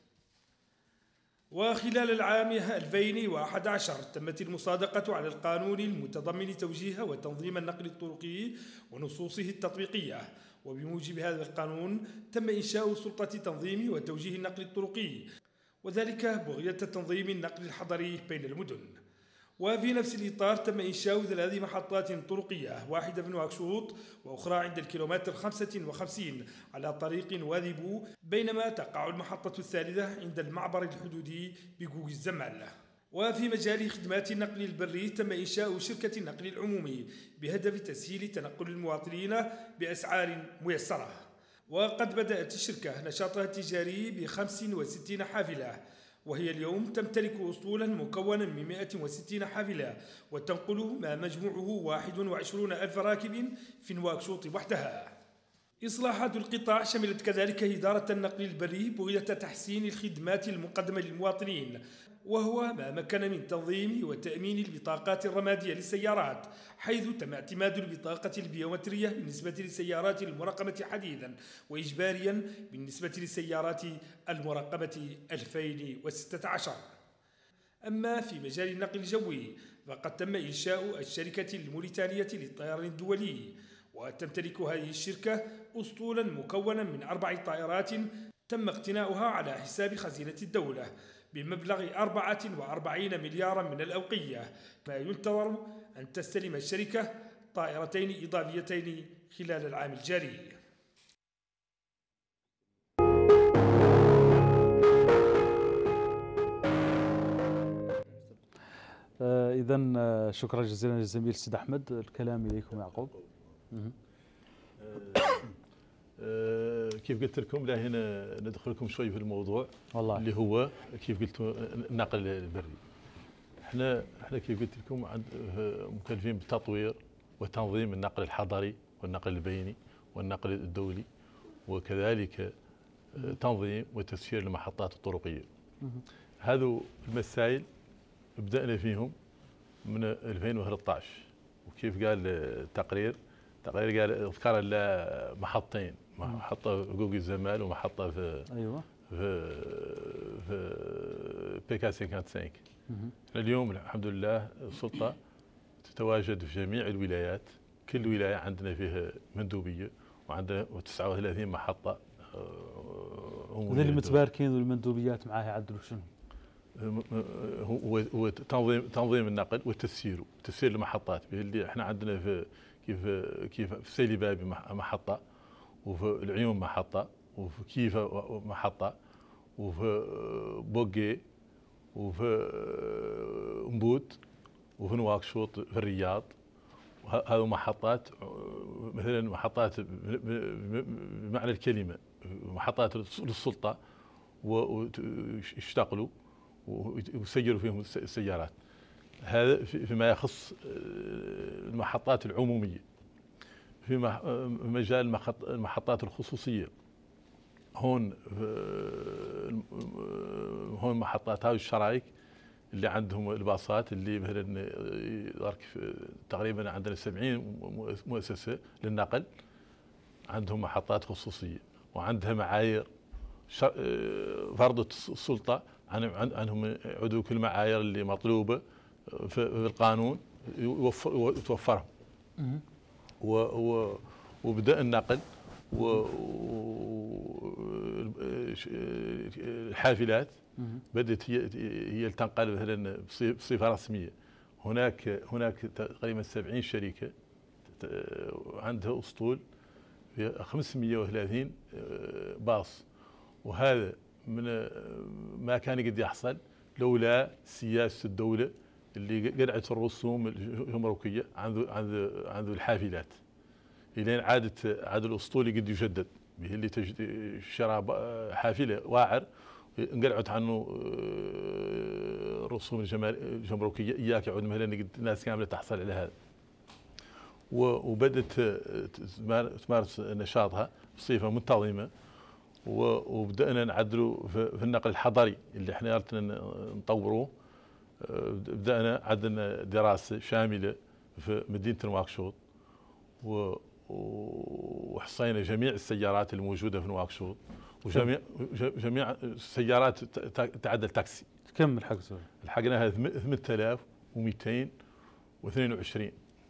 [SPEAKER 3] وخلال العام ألفين وأحد عشر تمت المصادقة على القانون المتضمن توجيه وتنظيم النقل الطرقي ونصوصه التطبيقية، وبموجب هذا القانون تم إنشاء سلطة تنظيم وتوجيه النقل الطرقي، وذلك بغية تنظيم النقل الحضري بين المدن. وفي نفس الإطار تم إنشاء ثلاث محطات طرقية، واحدة في نواكشوط وأخرى عند الكيلومتر خمسة وخمسين على طريق وادي بو، بينما تقع المحطة الثالثة عند المعبر الحدودي بجوج الزمال. وفي مجال خدمات النقل البري تم إنشاء شركة النقل العمومي بهدف تسهيل تنقل المواطنين بأسعار ميسرة. وقد بدأت الشركة نشاطها التجاري ب خمس وستين حافلة، وهي اليوم تمتلك أسطولا مكونا من مئة وستين حافلة وتنقل ما مجموعه واحد وعشرين ألف راكب في نواكشوط وحدها. إصلاحات القطاع شملت كذلك إدارة النقل البري بغية تحسين الخدمات المقدمة للمواطنين، وهو ما مكن من تنظيم وتأمين البطاقات الرمادية للسيارات، حيث تم اعتماد البطاقة البيومترية بالنسبة للسيارات المرقمة حديثا، وإجباريا بالنسبة للسيارات المرقمة ألفين وستة عشر. أما في مجال النقل الجوي فقد تم إنشاء الشركة الموريتانية للطيران الدولي، وتمتلك هذه الشركة أسطولا مكونا من أربع طائرات تم اقتناؤها على حساب خزينة الدولة بمبلغ أربعة وأربعين مليارا من الأوقية، ما ينتظر أن تستلم الشركة طائرتين إضافيتين خلال العام الجاري.
[SPEAKER 1] إذا شكرا جزيلا للزميل سيد أحمد. الكلام إليكم يعقوب.
[SPEAKER 6] أه كيف قلت لكم لا هنا ندخل لكم شوي في الموضوع والله. اللي هو كيف قلت النقل البري. احنا احنا كيف قلت لكم عند مكلفين بتطوير وتنظيم النقل الحضري والنقل البيني والنقل الدولي، وكذلك تنظيم وتسيير المحطات الطرقيه. هذو المسائل بدأنا فيهم من ألفين وثلاثة عشر، وكيف قال التقرير تقرير قال ذكر لنا محطتين، محطه في جوج الزمال ومحطه في
[SPEAKER 1] ايوه
[SPEAKER 6] في في بي كي خمسة وخمسين. احنا اليوم الحمد لله السلطه تتواجد في جميع الولايات، كل ولايه عندنا فيها مندوبيه وعندنا تسعة وثلاثين محطه.
[SPEAKER 1] هذول اللي متباركين والمندوبيات معاه يعدلوا شنو؟
[SPEAKER 6] هو هو تنظيم تنظيم النقل وتسييره، تسيير المحطات اللي احنا عندنا في كيف كيف في سيلي بابي محطه، وفي العيون محطه، وفي كيفا محطه، وفي بوغي، وفي مبوت، وفي نواكشوط في الرياض. هذه محطات مثلا محطات بمعنى الكلمه محطات للسلطه ويشتغلوا ويسيروا فيهم السيارات. هذا فيما يخص المحطات العموميه. في مجال المحطات الخصوصيه هون هون محطات هاي الشرايك اللي عندهم الباصات اللي مثلا تقريبا عندنا سبعين مؤسسه للنقل عندهم محطات خصوصيه، وعندها معايير فرضت السلطه عنهم عدو كل المعايير اللي مطلوبه في القانون يتوفرهم. وبدأ النقل والحافلات بدأت هي هي تنقل مثلا بصفه رسميه. هناك هناك تقريبا سبعين شركه عندها اسطول في خمسمئة وثلاثين باص، وهذا من ما كان قد يحصل لولا سياسه الدوله اللي قلعت الرسوم الجمركيه عن عن عن الحافلات الين عادت عاد الاسطول قد يجدد به اللي شرى حافله واعر انقلعت عنه الرسوم الجمركيه. اياك يعود مثلا قد الناس كامله تحصل على هذا، وبدت تمارس نشاطها بصفه منتظمه. وبدانا نعدلوا في النقل الحضري اللي احنا نطوروه. بدانا عندنا دراسه شامله في مدينه نواكشوط، وحصينا جميع السيارات الموجوده في نواكشوط، وجميع جميع السيارات تعدل تاكسي.
[SPEAKER 1] كم الحقتوا؟
[SPEAKER 6] لحقناها ثمانية آلاف ومئتين واثنين وعشرين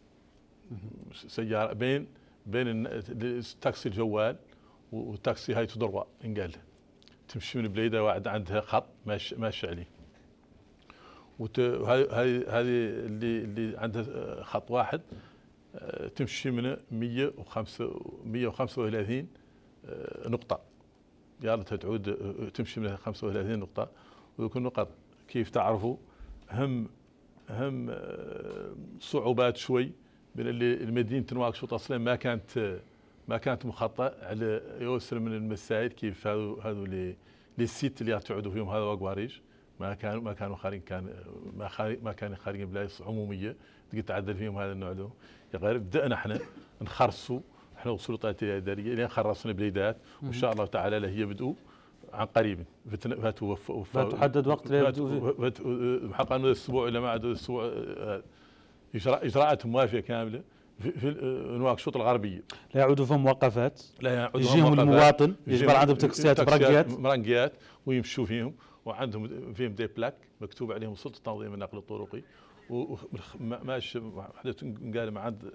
[SPEAKER 6] سياره بين بين التاكسي الجوال والتاكسي هاي تدروى انقال تمشي من بليده واحد عندها خط ماشي ماشي عليه. وهذه هذه اللي اللي عندها خط واحد تمشي من مئة وخمسة وثلاثين نقطة، يلا تعود تمشي من خمسة وثلاثين نقطة. وذوك النقط كيف تعرفوا هم هم صعوبات شوي، من اللي المدينة نواكشوط اصلا ما كانت ما كانت مخططة على يوصل من المسائل كيف هذو هذو اللي السيت اللي تعودوا فيهم هذا وقواريج ما كانوا ما كانوا خارجين كان ما خارج ما كانوا خارجين بلايص عموميه تقدر تعدل فيهم هذا النوع له. غير بدأنا احنا نخرصوا احنا والسلطات الاداريه لين خرصنا بليدات وان شاء الله تعالى لا هي بدؤوا عن قريب.
[SPEAKER 1] فتحدد وقت لا يبدو فيه
[SPEAKER 6] محقق انه الاسبوع الى ما عاد الاسبوع اجراء اجراءات موافيه كامله في, في نواكشوط الغربيه.
[SPEAKER 1] لا يعودوا فيهم موقفات،
[SPEAKER 6] لا يعودوا
[SPEAKER 1] يجيهم المواطن يجبر عندهم تاكسيات برنقيات
[SPEAKER 6] مرنقيات ويمشوا فيهم، وعندهم فيهم دي بلاك مكتوب عليهم سلطه تنظيم النقل الطرقي. وماشي حدث قال ما عند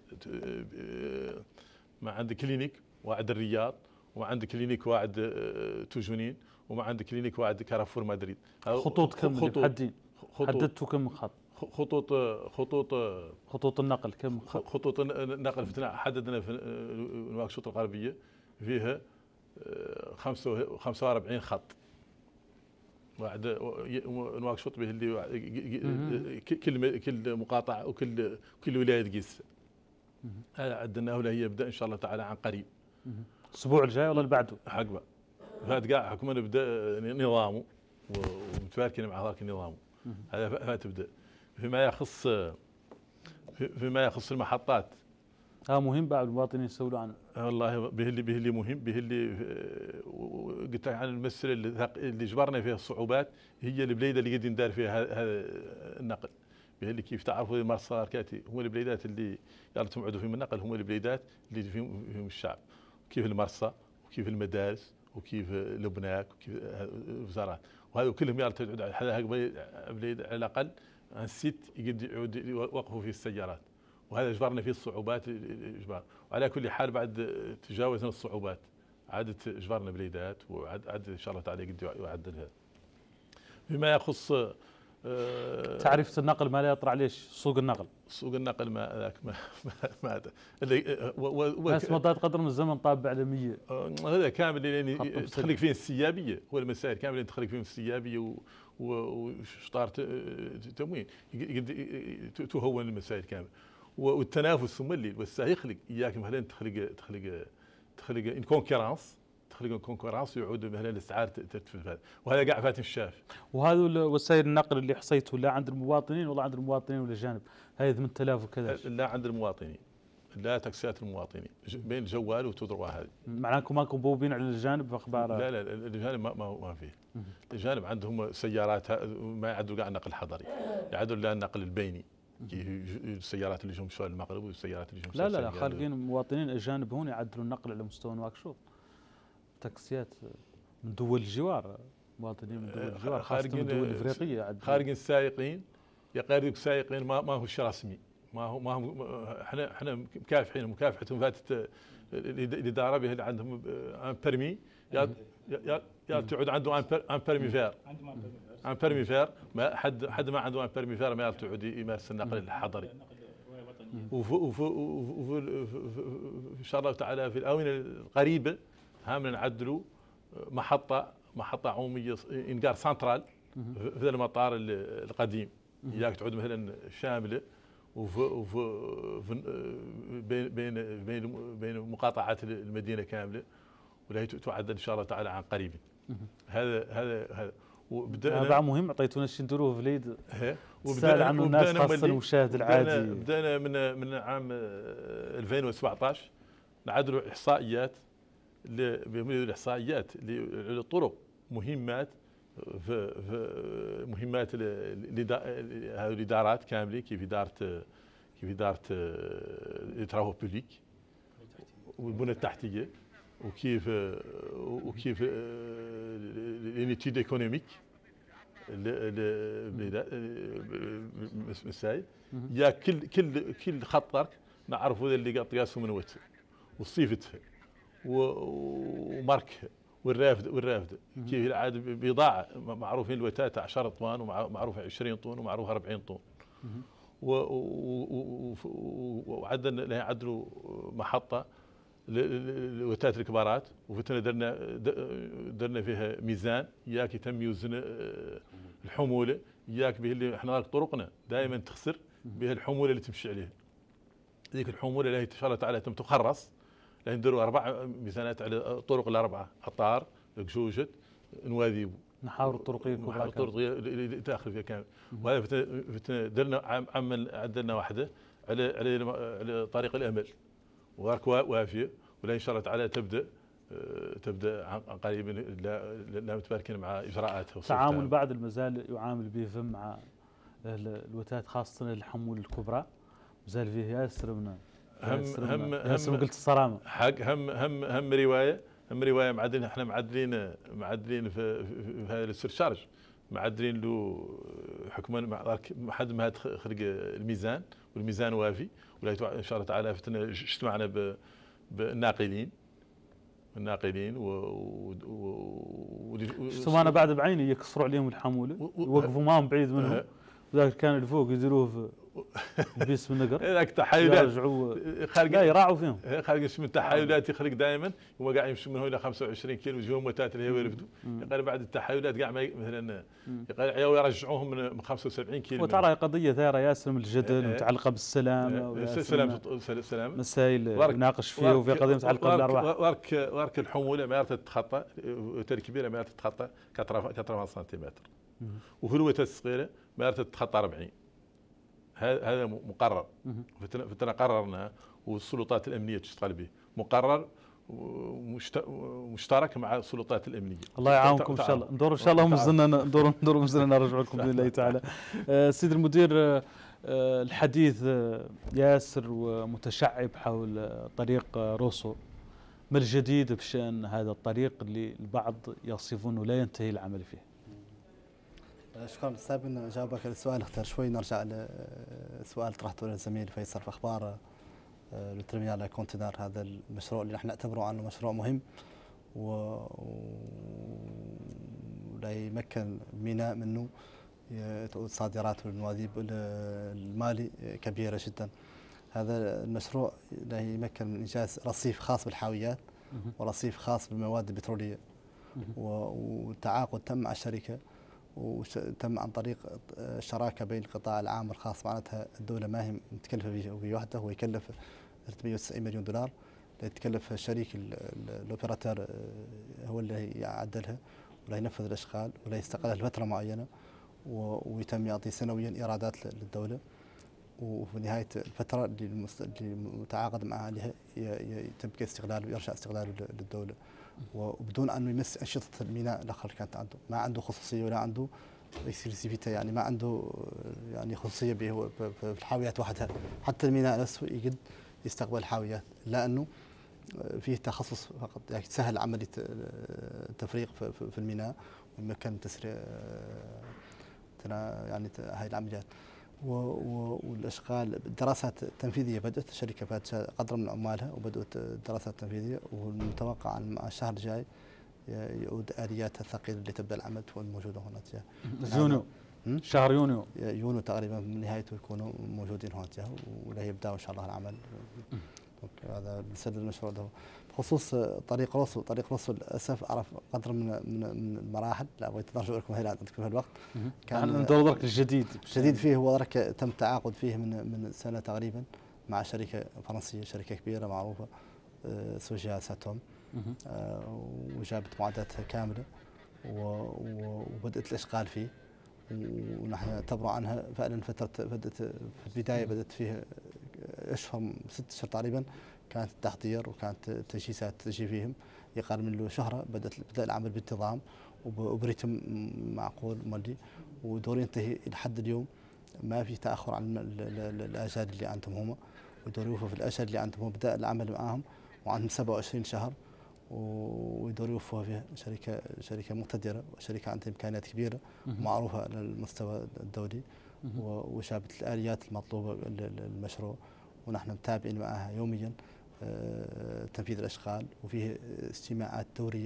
[SPEAKER 6] ما عند كلينيك واحد الرياض، وما عند كلينيك واحد توجونين، وما عند كلينيك واحد كارفور مدريد.
[SPEAKER 1] خطوط كم محددين؟ حددتوا كم خط؟
[SPEAKER 6] خطوط خطوط
[SPEAKER 1] خطوط النقل كم خط؟
[SPEAKER 6] خطوط النقل حددنا في نواكشوط الغربيه فيها خمسة وأربعين خط. واحد نواكشوط به اللي كل كل مقاطعه وكل كل ولايه تقيس. هذا عدناه ولا هي يبدا ان شاء الله تعالى عن قريب.
[SPEAKER 1] الاسبوع الجاي ولا اللي بعده؟
[SPEAKER 6] حقبه. فات كاع حكومه نبدا نظامه ومتفاركين مع هذاك النظام. هذا فتبدا. فيما يخص فيما يخص المحطات
[SPEAKER 1] ها مهم بعد المواطنين يسولوا عنه.
[SPEAKER 6] والله به اللي به اللي مهم به اللي قلت لك عن المساله اللي, اللي جبرنا فيها الصعوبات هي البليده اللي قاعد ندار فيها هذا النقل. به اللي كيف تعرفوا المرسى كاتي هم البليدات اللي يلا تمعدوا فيهم النقل، هم البليدات اللي فيهم فيهم الشعب. كيف المرسى وكيف المدارس وكيف لبناك وكيف الوزارات، وهذا كلهم يلا تعود هذا بليد على الاقل عن ست يقعد يوقفوا فيه السيارات، وهذا جبرنا فيه الصعوبات اجبار. وعلى كل حال بعد تجاوزنا الصعوبات عادت جبرنا بليدات وعاد عاد ان شاء الله تعالى قد يعدلها. فيما يخص
[SPEAKER 1] أه تعرفة النقل ما لا يطرح ليش سوق النقل؟
[SPEAKER 6] سوق النقل ما ذاك ما ما اللي
[SPEAKER 1] ناس مضات قدر من الزمن طابع على مية
[SPEAKER 6] هذا كامل يعني تخلق فيه السيابيه، هو المسائل كامله تخلق فيهم السيابيه وشطار تموين تهون المسائل كامله. والتنافس ثم اللي والساعه يخلق اياك مثلا تخلق تخلق تخلق ان كونكورانس تخلق كونكورانس ويعود مثلا الاسعار ترتفع، وهذا قاع فاتن الشاف.
[SPEAKER 1] وهذا وسائل النقل اللي حصيته لا عند المواطنين ولا عند المواطنين ولا جانب هذه ثمانية آلاف وكذا؟
[SPEAKER 6] لا عند المواطنين، لا تاكسيات المواطنين بين الجوال وتضروا هذه.
[SPEAKER 1] معناكم ماكم بوبين على الجانب اخبار؟
[SPEAKER 6] لا لا الجانب ما ما, ما فيه. الجانب عندهم سيارات ما يعدوا قاع النقل الحضري، يعدوا لا النقل البيني السيارات اللي جم شوال المغرب والسيارات اللي جم
[SPEAKER 1] لا لا لا خارجين مواطنين اجانب هون يعدلوا النقل على مستوى نواكشوط. تاكسيات من دول الجوار، مواطنين من دول الجوار خارجين من الدول الافريقيه
[SPEAKER 6] خارجين السائقين يقارب السائقين ما ما هو شيء رسمي، ما هو ما هو احنا احنا مكافحين مكافحتهم فاتت الاداره به اللي عندهم ان بيرمي يا يا يا تعود عنده ان بيرمي فير ان بيرمي فير ما حد حد ما عنده ان بيرمي فير ما تعود يمارس النقل الحضري. وفي ان شاء الله تعالى في الاونه القريبه هامنا نعدلوا محطه محطه عموميه انقار سنترال في المطار القديم، اياك تعود مثلا شامله وفي وفي بين بين بين بين مقاطعات المدينه كامله، ولا تعدل ان شاء الله تعالى عن قريب. هذا هذا هذا
[SPEAKER 1] وبدانا هذا مهم اعطيتونا شي نديروه في العيد وبدانا عنه الناس خاصه المشاهد العادي.
[SPEAKER 6] بدانا من من عام ألفين وسبعطاش نعدلوا احصائيات الاحصائيات للطرق مهمات في في مهمات هذه الادارات كامله كيف اداره كيف اداره الترافو بوبليك والبنى التحتيه وكيف وكيف لينيتيد ايكونوميك مسائل يا كل كل كل خطر نعرفوا اللي قاعد قياسه من وجه وصيفتها وماركها والرافد والرافد كيف العاد بضاعه معروفين الوتات عشرة طن ومعروف عشرين طن ومعروف أربعين طن. وعدلنا عدلوا محطه للوتات الكبارات، وفتنا درنا درنا فيها ميزان ياك يتم يوزن الحموله، ياك به اللي احنا طرقنا دائما تخسر بها الحموله اللي تمشي عليها. ذيك الحموله اللي ان شاء الله تعالى تم تخرص، لان نديروا اربع ميزانات على الطرق الاربعه، اطار، قشوشت، نواذيب،
[SPEAKER 1] نحاور الطرقيه الكبرى،
[SPEAKER 6] نحاور الطرقيه اللي تاخذ فيها كامل. وهذا درنا عمل عدلنا واحده على على على طريق الامل، وغارك وافيه، ولا ان شاء الله تعالى تبدا تبدا عن قريب لا متباركين مع اجراءاتها.
[SPEAKER 1] تعامل بعد المازال يعامل به مع الوتات خاصه الحمول الكبرى، مازال فيه ياسر من
[SPEAKER 6] هم هم
[SPEAKER 1] ياسر قلت الصرامه
[SPEAKER 6] حق هم هم هم روايه هم روايه معدلين احنا معدلين معدلين في, في, في هذا السيرشارج، معدلين له حكما مع حد ما خرج الميزان، والميزان وافي، ولا ان شاء الله تعالى فتنا اجتمعنا بالناقلين الناقلين و
[SPEAKER 1] اجتمعنا بعد بعيني يكسروا عليهم الحموله، يوقفوا معهم بعيد منهم، وذاك كان الفوق يديروه في باسم النقر.
[SPEAKER 6] هذاك تحايلات
[SPEAKER 1] يرجعوا لا يراعوا فيهم،
[SPEAKER 6] خارج من التحايلات يخرج دائما، وما قاعد يمشوا من هنا الى خمسة وعشرين كيلو ويجيهم وتات اللي هو يرفدوا، يقال بعد التحايلات قاع مثلا يقال يرجعوهم من خمسة وسبعين كيلو.
[SPEAKER 1] وترى قضيه ثيره ياسر من الجدل متعلقه بالسلامه،
[SPEAKER 6] السلام السلام
[SPEAKER 1] مسائل يناقش فيها، وفي قضيه متعلقه بالارواح.
[SPEAKER 6] وارك وارك الحموله ما تتخطى وتر كبيره ما تتخطى أربعة سنتيمتر، وفي الوتات الصغيره ما تتخطى أربعين. هذا مقرر، فتنا قررنا، والسلطات الامنيه تشتغل به، مقرر مشترك مع السلطات الامنيه.
[SPEAKER 1] الله يعاونكم ان شاء الله، ندور ان شاء الله مزلنا ندور ندور مزلنا نرجع لكم باذن الله تعالى. سيد المدير، الحديث ياسر ومتشعب حول طريق روسو، ما الجديد بشان هذا الطريق اللي البعض يصفونه لا ينتهي العمل فيه؟
[SPEAKER 2] شكرا. بس حابب نجاوبك على السؤال اختار شوي، نرجع لسؤال طرحته للزميل فيصل في اخبار الترمينال كونتينر. هذا المشروع اللي نحن نعتبره عنه مشروع مهم ولا يمكن الميناء منه صادراته للنواديب المالي كبيره جدا. هذا المشروع لا يمكن من انجاز رصيف خاص بالحاويات ورصيف خاص بالمواد البتروليه، والتعاقد تم مع الشركه وتم عن طريق شراكه بين القطاع العام والخاص. معناتها الدوله ما هي متكلفه به وحده، هو يكلف ثلاثمئة وتسعين مليون دولار، يتكلف الشريك الاوبراتور هو اللي يعدلها ولا ينفذ الاشغال ولا يستقلها لفتره معينه، ويتم يعطي سنويا ايرادات للدوله، وفي نهايه الفتره اللي متعاقد معها عليها يتم استغلاله ويرجع استغلاله للدوله، وبدون انه يمس انشطه الميناء الاخرى اللي كانت عنده. ما عنده خصوصيه ولا عنده اكسكلوسيفيتي، يعني ما عنده يعني خصوصيه به في الحاويات وحدها. حتى الميناء نفسه يقد يستقبل الحاويات، لا انه فيه تخصص فقط، يعني سهل عمليه التفريق في الميناء ويمكن تسريع يعني هاي العمليات. والاشغال الدراسات التنفيذيه بدات، الشركه فاتت قدر من عمالها وبدات الدراسات التنفيذيه، والمتوقع عن الشهر الجاي يعود الياتها الثقيله اللي تبدا العمل تكون موجوده هناك.
[SPEAKER 1] يونيو شهر يونيو
[SPEAKER 2] يونيو تقريبا من نهايته يكونوا موجودين هناك ولا يبداوا ان شاء الله العمل. هذا بالنسبه للمشروع ده. بخصوص طريق روسو، طريق روسو للاسف اعرف قدر من من المراحل، لا بغيت ارجع لكم هنا عندكم الوقت.
[SPEAKER 1] كان ندور لك الجديد
[SPEAKER 2] الجديد فيه هو درك تم تعاقد فيه من من سنه تقريبا مع شركه فرنسيه، شركه كبيره معروفه سوجيا ساتوم، وجابت معداتها كامله وبدات الاشغال فيه، ونحن نعتبر عنها فعلا فتره بدات في البدايه بدات فيه اشهر ست اشهر تقريبا كانت التحضير وكانت التجهيزات تجي فيهم، يقل من له شهره بدات بدا العمل بانتظام وبريتم معقول مالي، ودور ينتهي لحد اليوم ما في تاخر عن الاجال اللي عندهم هم، ودور يوفوا في الاجل اللي عندهم هم. بدا العمل معاهم وعندهم سبعة وعشرين شهر ويدوروا يوفوها فيها. شركه شركه مقتدره وشركه عندها امكانيات كبيره ومعروفه على المستوى الدولي، وشابت الاليات المطلوبه للمشروع، ونحن متابعين معها يوميا تنفيذ الاشغال، وفيه اجتماعات دوريه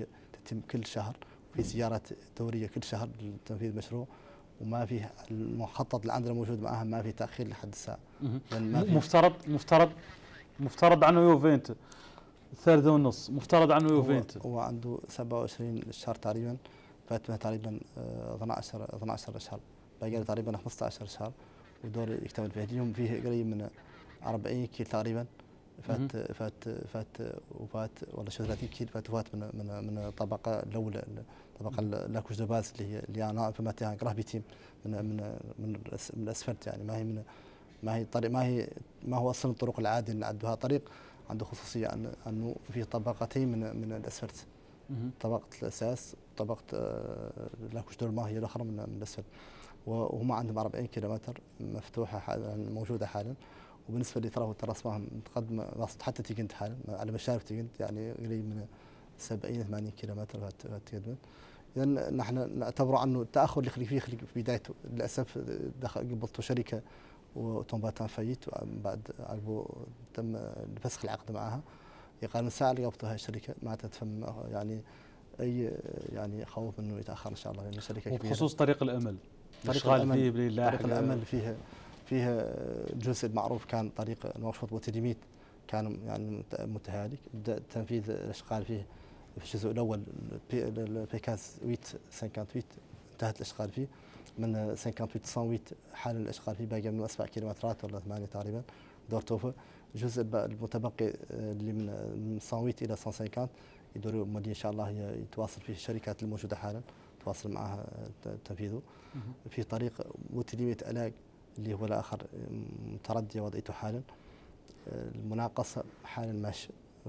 [SPEAKER 2] تتم كل شهر، في زيارات دوريه كل شهر لتنفيذ المشروع، وما فيه المخطط اللي عندنا موجود معاها، ما في تاخير لحد الساعه.
[SPEAKER 1] مفترض مفترض مفترض عنه يوفنت ثالثة ونص، مفترض عنه يوفنت
[SPEAKER 2] هو عنده سبعة وعشرين شهر تقريبا، فاتنا تقريبا اثنا عشر اثنا عشر شهر، باقي له تقريبا خمسة عشر شهر ودور يكتمل فيه. اليوم فيه قريب من أربعين كيلو تقريبا فات فات فات وفات والله شو ثلاثين كيلو فات وفات من من من الطبقه الاولى، الطبقه لاكوش دو باز اللي هي اللي انا فما تاع جرافيتي من من من من الاسفلت، يعني ما هي من ما هي طريق ما هي ما هو اصلا الطرق العاديه اللي عندها طريق عنده خصوصيه انه في طبقتين من من الاسفلت، طبقه الاساس طبقه لاكوش دو الماء هي الاخرى من من الاسفلت، وهم عندهم أربعين كيلومتر مفتوحه حالا موجوده حالا. وبالنسبه لترى ترى اسمها متقدمه حتى تيجنت حالا على مشارف تيجنت، يعني قريب من سبعين ثمانين كيلومتر تقدم. اذا نحن نعتبر انه التاخر اللي خلي فيه خلي في بدايته، للاسف دخل قبضته شركه وتومباتان فايت، بعد عقبه تم فسخ العقد معها. يقال من الساعه اللي قبضتها هاي الشركه ما تفهم يعني اي يعني خوف انه يتاخر ان شاء الله، لان الشركه كبيره.
[SPEAKER 1] وبخصوص طريق الامل
[SPEAKER 2] طريق الامل فيه بالله طريق الامل فيها فيها جزء معروف كان طريق نواكشوط بوتيليميت كان يعني متهالك، بدا تنفيذ الاشغال فيه في الجزء الاول البيكاز ثمانية خمسين وثمانين انتهت الاشغال فيه، من ثمانين وثمانين مئة حال الاشغال فيه باقي من سبع كيلومترات ولا ثمانيه تقريبا دور توفى. الجزء المتبقي اللي من ثمانين الى مئة وخمسين يدور مدينه ان شاء الله هي يتواصل فيه الشركات الموجوده حالا تواصل معها تنفيذه. في طريق بوتيليميت الاق اللي هو الاخر مترديه وضعيته حالا، المناقصه حالا ماشي،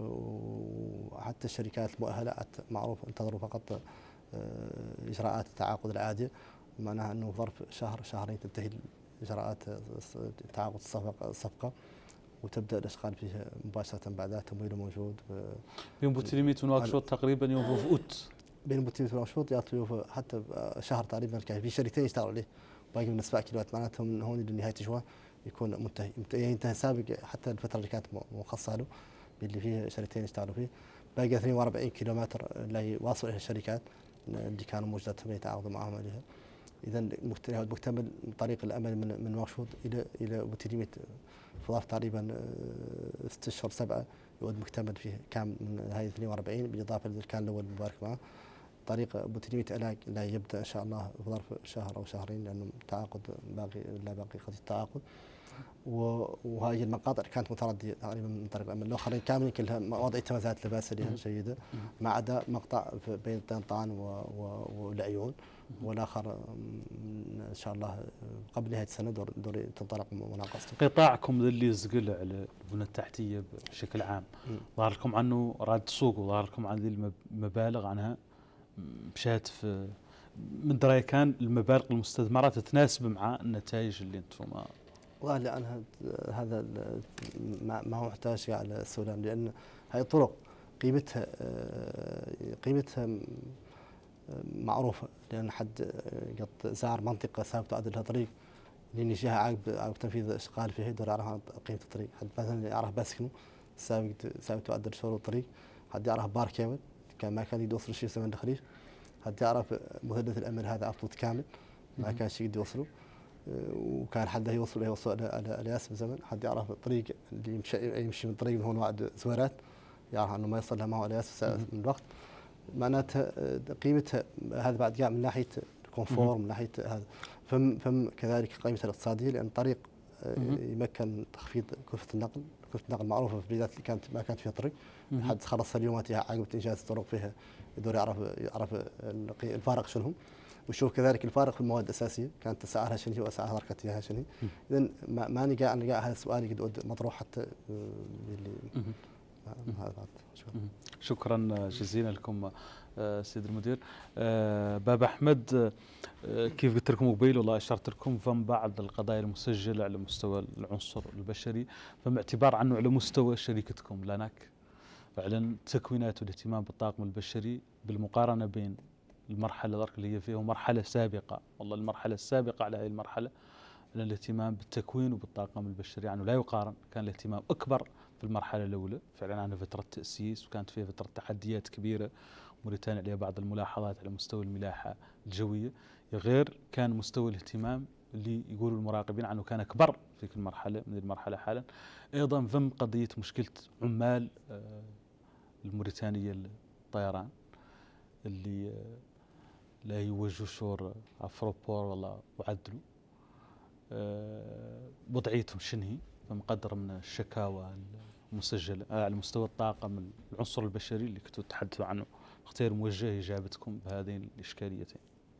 [SPEAKER 2] وحتى الشركات المؤهله معروف انتظروا فقط اجراءات التعاقد العاديه، معناها انه ظرف شهر شهرين تنتهي اجراءات تعاقد الصفقه الصفقه وتبدا الاشغال فيها مباشره بعدها، تمويله موجود.
[SPEAKER 1] بين بوتيليميت ونواكشوط تقريبا يوم في اوت،
[SPEAKER 2] بين بوتيليميت ونواكشوط يعطوا حتى شهر تقريبا، كان في شركتين يشتغلوا عليه باقي من سبع كيلوات، معناته من هون لنهايه الجوان يكون منتهي ينتهي سابق حتى الفتره اللي كانت مخصصه له اللي فيه شركتين يشتغلوا فيه. باقي اثنين وأربعين كيلومتر اللي واصل الى الشركات اللي كانوا موجودات يتعاقدوا معهم عليها. اذا مكتمل طريق الامل من من نواكشوط الى الى بوتيليميت في ظرف تقريبا ست اشهر سبعه يعود مكتمل فيه كامل من هاي اثنين وأربعين بالاضافه للي كان الاول مبارك معه. طريق بوتيليميت الاق لا يبدا ان شاء الله في ظرف شهر او شهرين، لانه تعاقد باقي لا باقي قضيه التعاقد، وهذه المقاطع كانت مترديه تقريبا من طريق الامل. الاخرين كاملين كلها وضعيتها ما زالت لا باس لها جيده، ما عدا مقطع بين طنطان والعيون، والاخر ان شاء الله قبل نهايه السنه دور, دور تنطلق مناقصته.
[SPEAKER 1] قطاعكم اللي يزقل على البنى التحتيه بشكل عام، ظهر لكم عنه راد سوق وظهر لكم عن ذي المبالغ عنها مشات في من درايه كان المبالغ المستثمره تتناسب مع النتائج اللي انتم
[SPEAKER 2] والله لان هذا ما هو محتاج على السلام، لان هاي الطرق قيمتها قيمتها معروفه، لان حد قد زار منطقه سابق تعدل لها طريق لين يجيها عقب عقب تنفيذ اشغال فيها يقدر يعرف قيمه الطريق. حد مثلا يعرف بسكنه سابق سابق تعدل شروط الطريق، حد يعرف بار كامل كان ما كان يوصل شيء زمن الخليج، حد يعرف مثلث الامل هذا افلوت كامل ما كان شيء يقدر يوصله، وكان حد يوصل يوصل على الياس بزمن. حد يعرف الطريق اللي يمشي يمشي من طريق من هون وعد زويرات يعرف انه ما يصل لها معه الياس من الوقت. معناتها قيمتها هذا بعد قاع من ناحيه الكونفور، من ناحيه هذا فم فم كذلك قيمتها الاقتصاديه، لان طريق يمكن تخفيض كلفه النقل. كلفه النقل معروفه في البلاد اللي كانت ما كانت فيها طريق، حد خلص اليومات عقب انجاز الطرق فيها يقدر يعرف يعرف الفارق شنو، وشوف كذلك الفارق في المواد الاساسيه كانت سعرها شنو واسعار حركتها شنو. اذا ما ماني قاعد انا قاعد هذا السؤال قد مطروح حتى اللي هذا.
[SPEAKER 1] شكرا جزيلا لكم سيد المدير. بابا احمد، كيف قلت لكم قبيل والله اشرت لكم فم بعض القضايا المسجله على مستوى العنصر البشري، فما اعتبار عنه على مستوى شركتكم لانك فعلا تكوينات والاهتمام بالطاقم البشري بالمقارنه بين المرحله اللي هي فيها ومرحله سابقه، والله المرحله السابقه على هذه المرحله على الاهتمام بالتكوين وبالطاقم البشري، يعني لا يقارن. كان الاهتمام أكبر في المرحلة الأولى، فعلا عندنا فترة تأسيس وكانت فيها فترة تحديات كبيرة، موريتانيا عليها بعض الملاحظات على مستوى الملاحة الجوية، غير كان مستوى الاهتمام اللي يقولوا المراقبين عنه كان أكبر في كل مرحلة من المرحلة حالا. أيضا ضمن قضية مشكلة عمال الموريتانية الطيران اللي لا يوجهوا شور عفروبور والله وعدلوا وضعيتهم شنهي، فمقدر من الشكاوى المسجلة على مستوى الطاقم العنصر البشري اللي كنتوا تحدثوا عنه. اختيار موجه إجابتكم بهذين الإشكاليتين.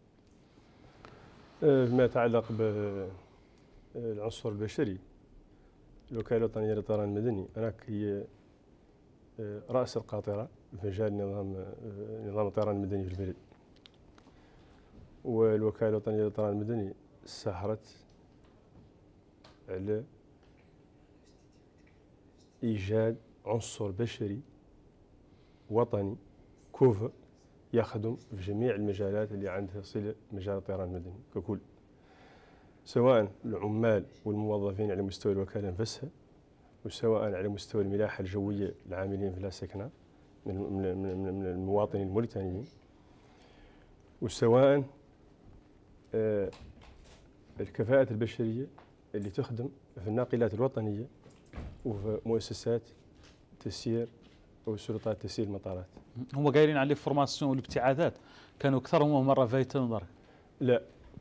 [SPEAKER 4] فيما يتعلق بالعنصر البشري، الوكالة الوطنية للطيران المدني هناك هي رأس القاطرة في مجال نظام نظام الطيران المدني في البلد، والوكالة الوطنية للطيران المدني سهرت على إيجاد عنصر بشري وطني كفء يخدم في جميع المجالات اللي عندها صلة مجال الطيران المدني ككل، سواء العمال والموظفين على مستوى الوكالة نفسها، وسواء على مستوى الملاحة الجوية العاملين في السكنة من من المواطنين الموريتانيين، وسواء آه الكفاءة البشرية اللي تخدم في الناقلات الوطنية وفي مؤسسات تسيير وسلطات تسيير المطارات.
[SPEAKER 1] هم قايلين عليه فورماسيون والابتعاثات كانوا اكثرهم هم مره فايتن ودرك.
[SPEAKER 4] لا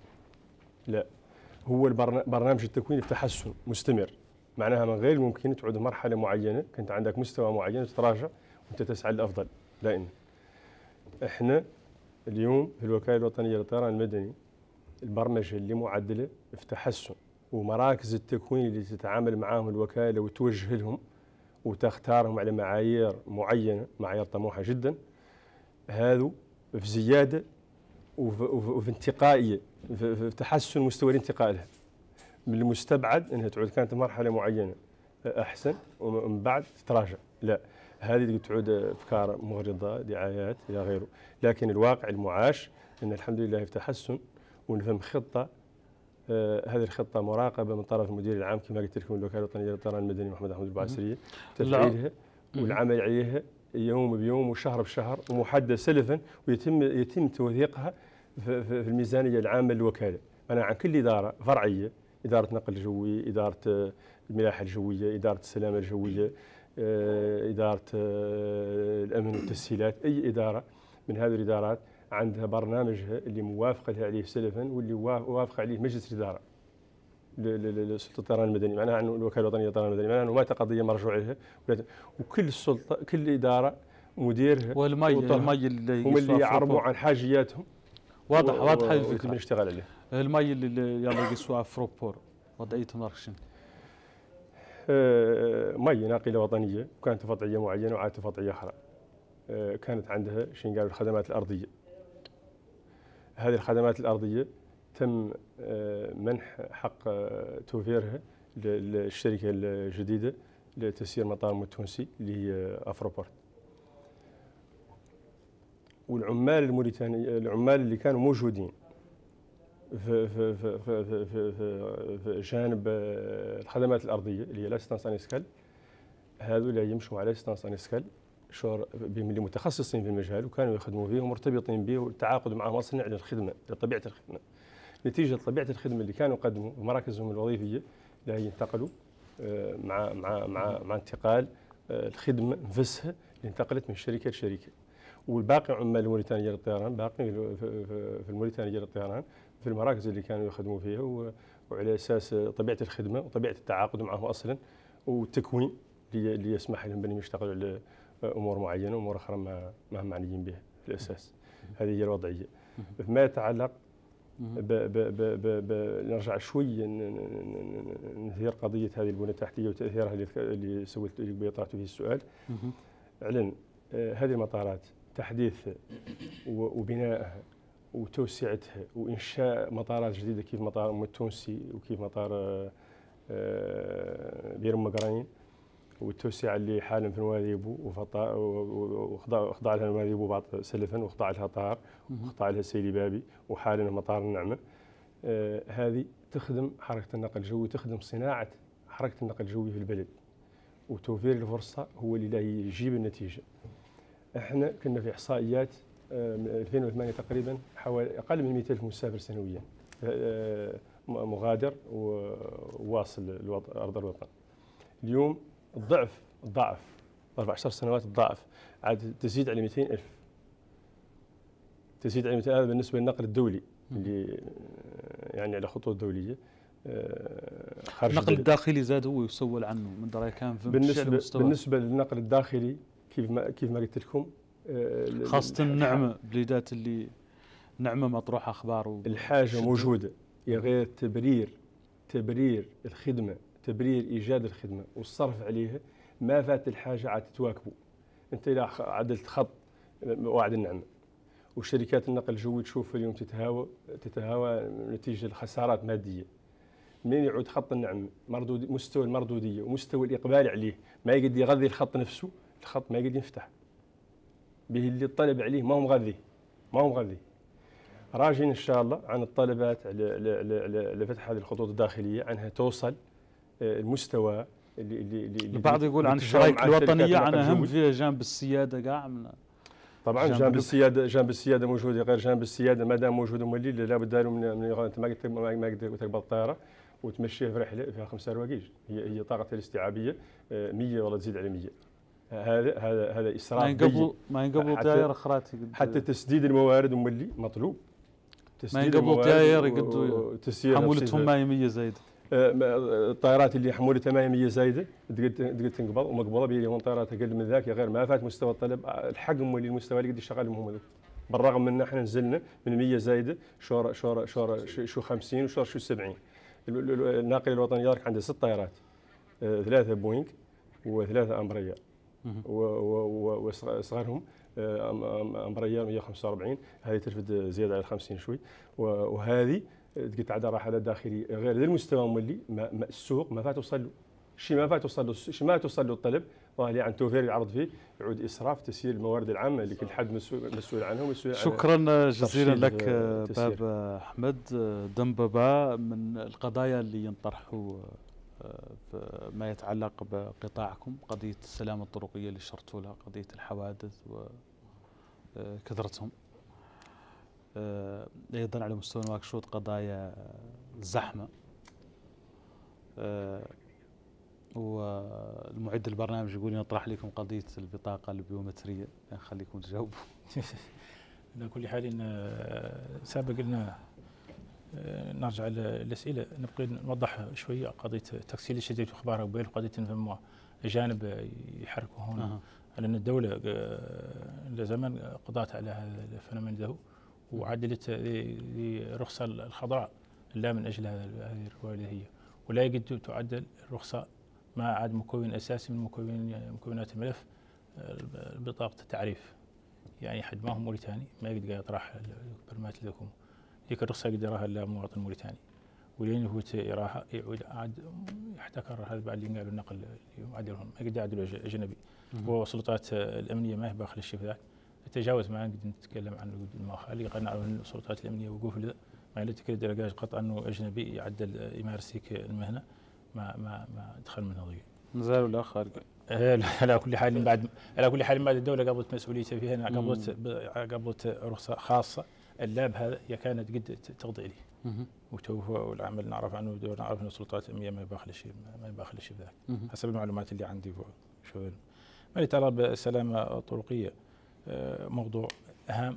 [SPEAKER 4] لا هو البرنامج التكويني في تحسن مستمر، معناها من غير الممكن تعود مرحله معينه كنت عندك مستوى معين تتراجع وانت تسعى للافضل دائما. احنا اليوم في الوكاله الوطنيه للطيران المدني البرمجه اللي معدله في تحسن، ومراكز التكوين اللي تتعامل معاهم الوكاله وتوجه لهم وتختارهم على معايير معينه، معايير طموحه جدا، هذو في زياده وفي, وفي انتقائيه، في, في تحسن مستوى الانتقاء لها. من المستبعد انها تعود كانت مرحله معينه احسن ومن بعد تتراجع، لا هذه تعود افكار مغرضه، دعايات الى غيره، لكن الواقع المعاش ان الحمد لله في تحسن، ونفهم خطه آه هذه الخطه مراقبه من طرف المدير العام كما قلت لكم الوكاله الوطنيه للطيران المدني محمد احمد البعسريه، تفعيلها والعمل عليها يوم بيوم وشهر بشهر ومحدد سلفا، ويتم يتم توثيقها في, في الميزانيه العامه للوكاله. انا عن كل اداره فرعيه، اداره نقل جوي، اداره الملاحه الجويه، اداره السلامه الجويه، اداره الامن والتسهيلات، اي اداره من هذه الادارات عندها برنامجها اللي موافقه لها عليه سلفا واللي وافق عليه مجلس الاداره لسلطه الطيران المدني، معناها انه الوكاله الوطنيه للطيران المدني، معناها انه ما قضيه مرجوع لها، وكل السلطه كل اداره مديرها
[SPEAKER 1] والمي المي اللي
[SPEAKER 4] هم اللي يعربوا عن حاجياتهم.
[SPEAKER 1] واضح واضح هذه الفكره
[SPEAKER 4] اللي نشتغل عليه.
[SPEAKER 1] المي اللي يلا يقيسوها فروبور وضعيتهم شنو؟
[SPEAKER 4] آه مي ناقله وطنيه، وكانت وضعيه معينه وعادت وضعيه اخرى. آه كانت عندها شنو قالوا الخدمات الارضيه. هذه الخدمات الارضيه تم آه منح حق آه توفيرها للشركه الجديده لتسيير مطار التونسي اللي هي افروبورت. والعمال الموريتاني العمال اللي كانوا موجودين في في في في في, في, في, في جانب الخدمات الارضيه اللي هي لاسيستانس ان اسكال، هذول يمشوا على لاسيستانس ان اسكال شهور بهم اللي متخصصين في المجال وكانوا يخدموا فيه ومرتبطين به والتعاقد معهم اصلا على الخدمه، على طبيعه الخدمه. نتيجه طبيعه الخدمه اللي كانوا يقدموا في مراكزهم الوظيفيه لا ينتقلوا مع مع مع مع انتقال الخدمه نفسها اللي انتقلت من شركه لشركه. والباقي عمال الموريتانيه للطيران باقي في الموريتانيه للطيران في المراكز اللي كانوا يخدموا فيها، وعلى اساس طبيعه الخدمه وطبيعه التعاقد معهم اصلا والتكوين اللي يسمح لهم بانهم يشتغلوا على امور معينه وامور اخرى ما ما هم معنيين بها في الاساس. هذه هي الوضعيه. فيما يتعلق ب ب ب ب ب نرجع شوي نثير قضيه هذه البنيه التحتيه وتاثيرها اللي اللي سولت اللي طرحت فيه السؤال. اعلن هذه المطارات تحديثها وبنائها وتوسعتها وإنشاء مطارات جديدة كيف مطار أم التونسي وكيف مطار بير أم قرين، والتوسعة اللي حالا في نواذيبو وخضع لها نواذيبو بعض سلفا وخضع لها طار وخضع لها سيلي بابي وحالا مطار النعمة. هذه تخدم حركة النقل الجوي، تخدم صناعة حركة النقل الجوي في البلد، وتوفير الفرصة هو اللي لا يجيب النتيجة. احنا كنا في إحصائيات من ألفين وثمانية تقريبا حوالي أقل من مئتين ألف مسافر سنويا مغادر وواصل أرض الوطن. اليوم الضعف الضعف أربع عشرة سنوات الضعف، عاد تزيد على مئتين ألف، تزيد على مئتين ألف. هذا بالنسبة للنقل الدولي اللي يعني على خطوط دولية.
[SPEAKER 1] النقل الداخلي زاد هو يسول عنه من دراي كان في
[SPEAKER 4] بالنسبة بالنسبة للنقل الداخلي كيف ما كيف ما قلت لكم،
[SPEAKER 1] خاصة النعمة بليدات اللي نعمة مطروحة أخبار
[SPEAKER 4] الحاجة موجودة، يا غير تبرير تبرير الخدمة، تبرير إيجاد الخدمة والصرف عليها. ما فات الحاجة عاد تتواكبوا. أنت إذا عدلت خط وعد النعمة وشركات النقل الجوي تشوف اليوم تتهاوى تتهاوى نتيجة الخسارات مادية. منين يعود خط النعمة مردود، مستوى المردودية ومستوى الإقبال عليه ما يقدر يغذي الخط نفسه، الخط ما يقدر ينفتح به. اللي الطلب عليه ما هو مغذي ما هو مغذي. راجين إن شاء الله عن الطلبات لفتح هذه الخطوط الداخلية، عنها توصل المستوى اللي اللي اللي
[SPEAKER 1] البعض يقول عن الشراكة الوطنية عن أهم فيها جانب السيادة قاع من
[SPEAKER 4] طبعا جانب, جانب السيادة جانب السيادة موجود. غير جانب السيادة ما دام موجود مولي لابد له من من انت ما ما قدر تقبض الطائرة وتمشيه في رحلة فيها خمسة رواقيج. هي هي طاقتها الاستيعابية مية ولا تزيد على مية. هذا هذا هذا إسراف.
[SPEAKER 1] ما ينقبضوا ما ينقبضوا طيارة أخراتي
[SPEAKER 4] حتى تسديد الموارد مولي مطلوب.
[SPEAKER 1] ما ينقبضوا طيارة يقدوا حمولتهم ما هي مية زايدة.
[SPEAKER 4] الطائرات اللي حمولتها ما هي مية زايده تقدر تنقبض ومقبوضه بيهم طائرات اقل من ذاك، غير ما فات مستوى الطلب الحجم واللي المستوى اللي قد يشغلهم هم ذوك. بالرغم من احنا نزلنا من مية زايده شور شور شور شو خمسين وشور شو سبعين. الناقل الوطني يارك عنده ست طائرات، ثلاثه بوينغ وثلاثه امبريال وصغرهم امبريال مية وخمسة وأربعين. هذه ترفد زياده على خمسين شوي، وهذه قلت عاد رحلات داخلي غير ذا المستوى مولي ما السوق ما فات توصل له شيء، ما فات توصل له شيء، ما توصل له الطلب ظاهر عن توفير العرض فيه يعود اسراف تسيير الموارد العامه اللي كل حد مسؤول مسؤول عنها ومسؤول.
[SPEAKER 1] شكرا جزيلا لك باب احمد دنببا. من القضايا اللي ينطرحوا ما يتعلق بقطاعكم قضيه السلامه الطرقيه اللي شرتوا لها، قضيه الحوادث وكثرتهم، أيضا على مستوى نواكشوط قضايا الزحمة. والمعد البرنامج يقول يطرح لكم قضية البطاقة البيومترية، نخليكم تجاوبوا.
[SPEAKER 5] على كل حال سابق لنا نرجع للأسئلة، نبقى نوضح شوية قضية تكسيل الشديد وأخبارها وبين قضية ثم أجانب يحركوا هنا. أه. على أن الدولة لزمن قضت على هذا الفينومين ذا وعدلت رخصة الخضراء لا من أجل هذه الرواية هي، ولا يجد تعدل الرخصة ما عاد مكون أساسي من مكون مكونات الملف بطاقة التعريف. يعني حد ما هو موريتاني ما يقدر يطرح البرمات لكم ذيك الرخصة يقدر يراها إلا مواطن موريتاني، ولين هو يراها يعود عاد يحتكر هذا بعد اللي قالوا النقل يعدلهم ما يقدر يعدلوا أجنبي. والسلطات الأمنية ما هي باخل الشيء ذاك التجاوز ما نقدر نتكلم عنه المخالي قد نعرف السلطات الأمنية وقوف ذا ما يلتك الدرجات قطعا أنه أجنبي يعدل يمارس المهنة ما ما ما دخل منها ضيق.
[SPEAKER 1] نزال ولا خارج؟
[SPEAKER 5] على كل حال بعد على كل حال بعد الدولة قبضت مسؤوليتها فيها هنا قبضت قبضت رخصة خاصة اللاب هذا هي كانت قد تقضي عليه. وتوه والعمل نعرف عنه نعرف أن السلطات الأمنية ما يباخل الشيء ما يباخل الشيء ذاك حسب المعلومات اللي عندي. شو ما يتعلق بالسلامة الطرقية موضوع أهم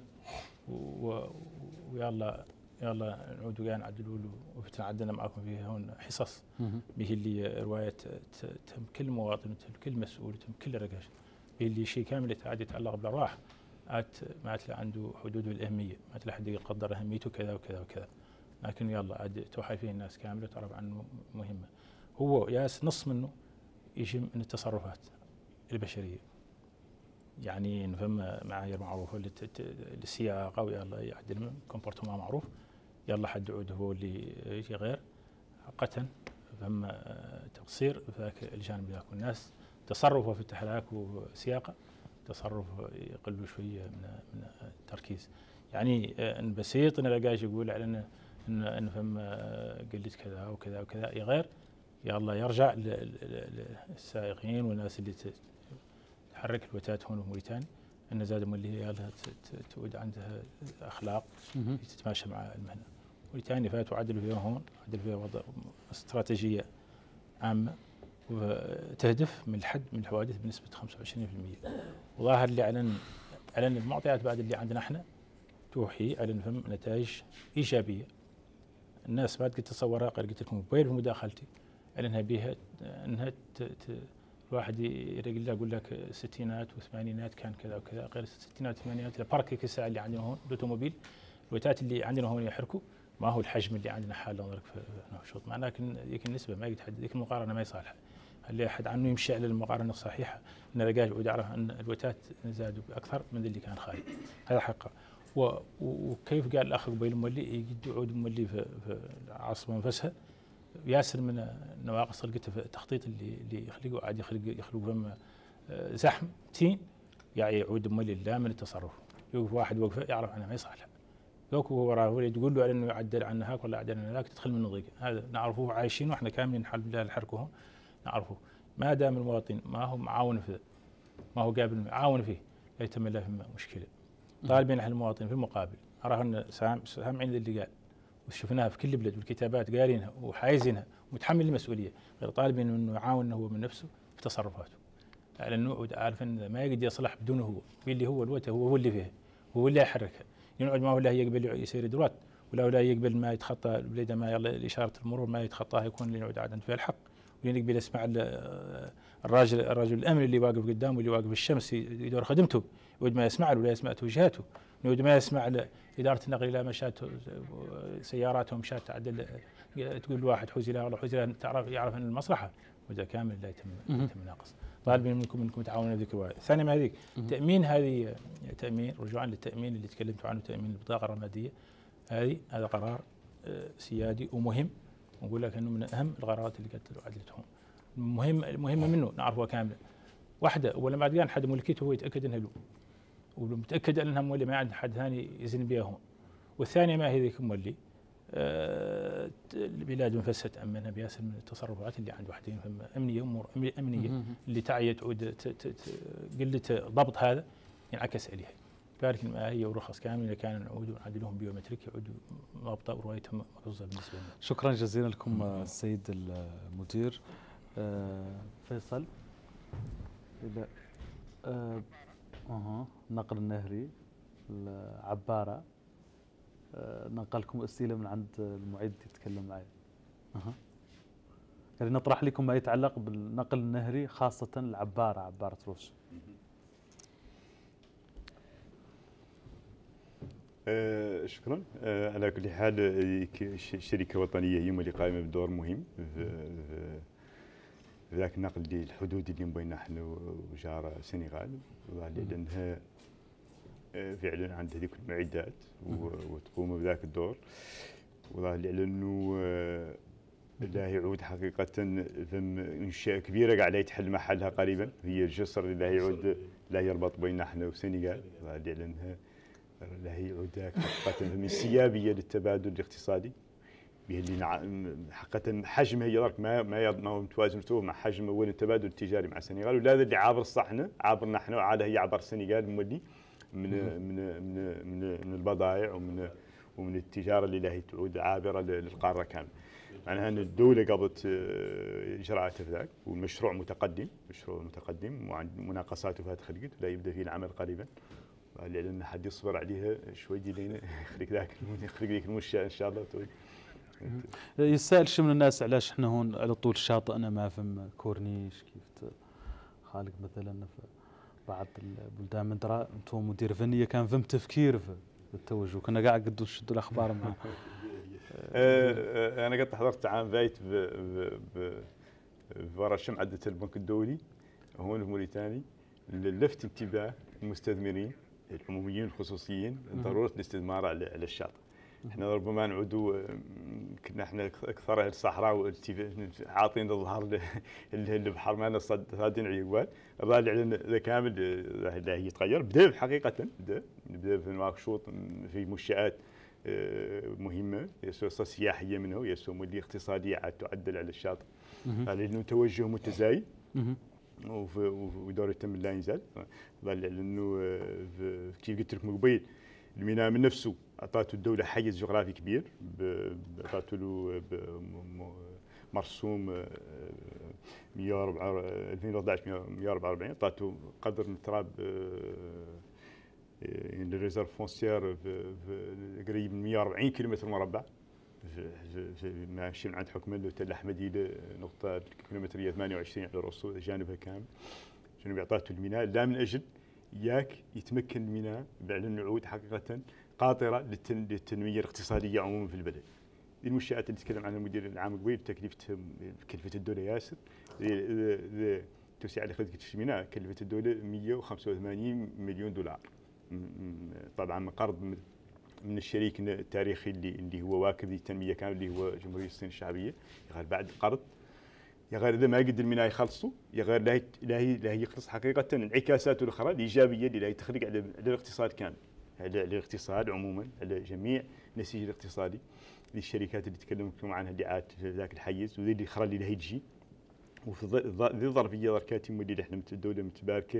[SPEAKER 5] ويلا يلا نعود ويا نعدلوا له وتعدلنا معكم فيه هون حصص به اللي رواية تم كل مواطن وتم كل مسؤول وتم كل رقاش به اللي شيء كامل يتعدي يتعلق بالأرواح عاد ما تلا عنده حدود الأهمية ما تلا حد يقدر أهميته كذا وكذا وكذا، لكن يلا عاد توحي فيه الناس كاملة تعرف عنه مهمة. هو ياس نص منه يجي من التصرفات البشرية، يعني نفهم معايير معروفة للسياقة ويلا يعدل كومبورتمون معروف يلا حد عود هو اللي يجي غير حقا فهم تقصير في ذاك الجانب ذاك. والناس تصرفه في التحلاك وسياقة تصرف يقل شوية من من التركيز. يعني بسيط ان لقاش يقول على ان ان ان فم قلت كذا وكذا وكذا غير يلا يرجع للسائقين والناس اللي تحرك الوتات هون وموريتانيا ان زاد اللي هي لها تعود عندها اخلاق تتماشى مع المهنه. موريتانيا فاتوا عدلوا فيها هون، عدلوا فيها وضع استراتيجيه عامه وتهدف من الحد من الحوادث بنسبه خمسة وعشرين بالمئة. وظاهر اللي اعلن اعلن المعطيات بعد اللي عندنا احنا توحي على نفهم نتائج ايجابيه. الناس بعد قلت تصورها قلت لكم بين مداخلتي اعلنها بها انها الواحد يقول له يقول لك ستينات وثمانينات كان كذا وكذا، غير الستينات والثمانينات البارك الساعه اللي عندنا هون الاوتوموبيل الوتات اللي عندنا هون يحركوا ما هو الحجم اللي عندنا حاليا نظرك في نشوط، معناه ذيك النسبه ما يتحدد، ذيك المقارنه ما يصالحها. اللي احد عنه يمشي على المقارنه الصحيحه ان اذا قاعد يعرف ان الوتات زادوا باكثر من اللي كان خارج، هذا حقه. وكيف قال الاخ قبيل مولي يقد يعود مولي في, في العاصمه نفسها ياسر من النواقص لقيته في التخطيط اللي اللي يخلقوا عاد يخلق يخلق فم زحم تين يعني يعود مولي لا من التصرف. يوقف واحد وقفه يعرف انه ما يصالح، يوقف هو وراه هو تقول له على انه يعدل عن هاك ولا يعدل عن ذاك تدخل من ضيق. هذا نعرفه عايشين واحنا كاملين الحمد لله الحركه نعرفه. ما دام المواطن ما هو معاون في ما هو قابل معاون فيه لا يتم له مشكله. طالبين احنا المواطن في المقابل اراهن سامعين اللي قال وشفناها في كل بلد والكتابات قارينها وحايزينها ومتحمل المسؤوليه، غير طالبين انه يعاون هو من نفسه في تصرفاته. على انه عارف ان ما يقدر يصلح بدونه هو، اللي هو الوته هو هو اللي فيه هو اللي يحركها. ينعد ما هو لا يقبل يسير دروات ولا ولا يقبل ما يتخطى البليده ما يلا اشاره المرور ما يتخطاها يكون اللي ينعد عاد فيها الحق. واللي يقبل يسمع الراجل الرجل الامن اللي واقف قدامه اللي واقف الشمس يدور خدمته يود ما يسمع له ولا يسمع توجيهاته، يود ما يسمع اداره النقل الى مشات سياراتهم مشات تعدل تقول واحد حوزي لا والله حوزي لا تعرف يعرف ان المصلحه وده كامل لا يتم يتم ناقص. طالبين منكم منكم تعاونوا ذيك الواحد. ثاني ما هذيك تامين هذه تامين رجوعا للتامين اللي تكلمتوا عنه تامين البطاقه الرماديه هذه هذا قرار سيادي ومهم ونقول لك انه من اهم القرارات اللي قد عدلتهم. مهم مهمه منه نعرفها كامله. واحده ولا بعد كان حد ملكيته هو يتاكد انها له ومتاكد انها مولي ما عند حد ثاني يزن بها هون. والثانيه ما هي ذيك مولي آه البلاد منفسه تامنها بياسر من التصرفات اللي عند وحدين امنيه امور امنيه اللي تعي تعود قله ضبط هذا ينعكس عليها. بارك المائيه ورخص كامله كانوا نعود ونعدلهم بيومتريك يعودوا ضابطه وروايتهم مخصوصه بالنسبه لنا.
[SPEAKER 1] شكرا جزيلا لكم السيد المدير. آه فيصل إذا آه اها النقل النهري العباره آه نقلكم اسئله من عند المعد يتكلم معي. اها يعني نطرح لكم ما يتعلق بالنقل النهري خاصه العباره عباره روس.
[SPEAKER 7] آه شكرا. آه على كل حال الشركه الوطنيه هي اللي قائمه بدور مهم في في ذاك النقل الحدودي اللي بيننا احنا وجاره السنغال، لانها فعلا عندها هذيك المعدات وتقوم بذاك الدور. وظهر انه لا يعود حقيقه ثم انشاء كبيره قاعده يتحل محلها قريبا هي الجسر اللي لا يعود لا يربط بين احنا والسنغال. ظهر لانها لا يعود حقيقه من السيابيه للتبادل الاقتصادي اللي حقيقه حجمها يدرك ما ما ما متوازن مع حجم اول التبادل التجاري مع السنغال، وهذا اللي عابر الصحنه عابرنا احنا وعاد هي عبر السنغال مولي من من من من, من البضائع ومن ومن التجاره اللي لا هي تعود عابره للقاره كامله. معناها ان الدوله قبضت اجراءاتها في ذاك والمشروع متقدم مشروع متقدم وعند مناقصاته فات خلقت ولا يبدا فيه العمل قريبا. لان حد يصبر عليها شوي لين يخلق ذاك يخلق ذيك المنشاه ان شاء الله.
[SPEAKER 1] يسأل شو من الناس علاش احنا هون على طول الشاطئ انا ما فهم كورنيش كيف خالق مثلا في بعض البلدان من ترى انتم مدير فنيه كان فهم تفكير في التوجه كنا قاعد قد نشدوا الاخبار معه.
[SPEAKER 7] انا قد حضرت عام فايت ورا شمعة البنك الدولي هون في موريتانيا لفت انتباه المستثمرين العموميين الخصوصيين ضروره الاستثمار على الشاطئ. احنا ربما نعودوا كنا احنا اكثر الصحراء عاطين الظهر البحر ما صادين عيوبات. الظاهر على كامل لا يتغير بدا حقيقه بدا بدا في نواكشوط في منشات مهمه، يسوى سياحيه منه، يسوى مولي اقتصاديه عاد تعدل على الشاطئ، على انه توجه متزايد ودوره تم لا ينزل. لانه كيف قلت لكم قبيل الميناء من نفسه اعطته الدوله حيز جغرافي كبير، اعطته له مرسوم مئة وأربعة ألفين وأحد عشر مئة وأربعة وأربعين، اعطته قدر من تراب الريزرف فونسيير قريب من مئة وأربعين كيلومتر مربع، ماشي من عند حكم له تل احمدي نقطه كيلومتريه ثمانية وعشرين على الرسول جانبها كامل. شنو اعطاته الميناء لا من اجل ياك يتمكن الميناء باعلان نعود حقيقه قاطره للتنميه الاقتصاديه عموما في البلد. دي المنشآت اللي تكلم عنها المدير العام قبيل تكلفتها كلفه الدوله ياسر، التوسعه اللي خذت في الميناء كلفت الدوله مئة وخمسة وثمانين مليون دولار، طبعا من قرض من الشريك التاريخي اللي اللي هو واكب التنميه كامل اللي هو جمهوريه الصين الشعبيه. يا غير بعد قرض، يا غير اذا ما قدر الميناء يخلصوا، يا غير لا لا لا يخلص حقيقه انعكاساته الاخرى الايجابيه اللي لا تخلق على الاقتصاد كامل، على الاقتصاد عموما، على جميع النسيج الاقتصادي للشركات اللي تكلمتم عنها اللي عاد في ذاك الحيز وذي اللي خرى اللي لا تجي. وفي ذي الظرفيه ظركاتي اللي احنا الدوله متباركه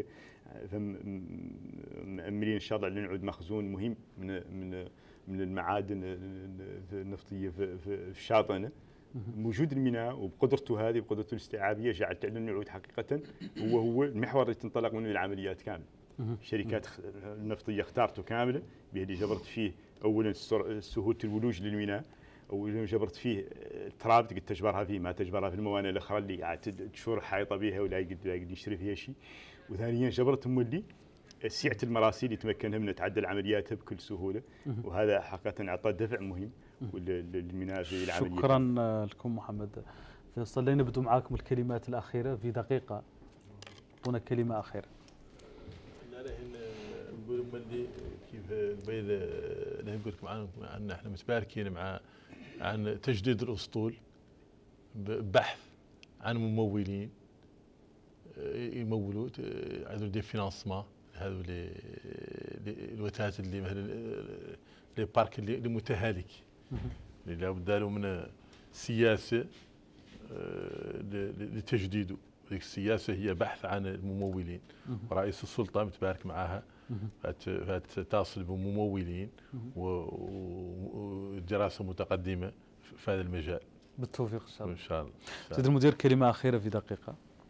[SPEAKER 7] مأملين ان شاء الله ان نعود مخزون مهم من من من المعادن النفطيه في في شاطئنا. وجود الميناء وبقدرته هذه بقدرته الاستيعابيه جعلت ان نعود حقيقه هو هو المحور اللي تنطلق منه العمليات كامله. الشركات النفطيه اختارته كامله اللي جبرت فيه اولا سهوله الولوج للميناء، او جبرت فيه التراب تقدر تجبرها فيه ما تجبرها في الموانئ الاخرى اللي عاد تشور حايطه بها ولا يقدر يشتري فيها شيء. وثانيا جبرت مولي سعه المراسيل يتمكن من تعدل عملياتها بكل سهوله، وهذا حقيقه اعطى دفع مهم للميناء في العمليه.
[SPEAKER 1] شكرا لكم محمد فيصل. لنبدو معكم الكلمات الاخيره في دقيقه، هنا كلمه اخيره.
[SPEAKER 6] لا لا نقول ملي كيف قبيل لا نقول لكم عن عن احنا متباركين مع عن تجديد الاسطول ببحث عن ممولين يمولوا عندهم دي فينانسمون هذو الوتات اللي مثلا لي بارك اللي متهالك اللي لابد له من سياسه لتجديده. هذيك السياسه هي بحث عن الممولين، ورئيس السلطه متبارك معها تصل بممولين ودراسه متقدمه في هذا المجال.
[SPEAKER 1] بالتوفيق ان شاء الله.
[SPEAKER 6] ان شاء الله.
[SPEAKER 1] سيد المدير كلمه اخيره في دقيقه.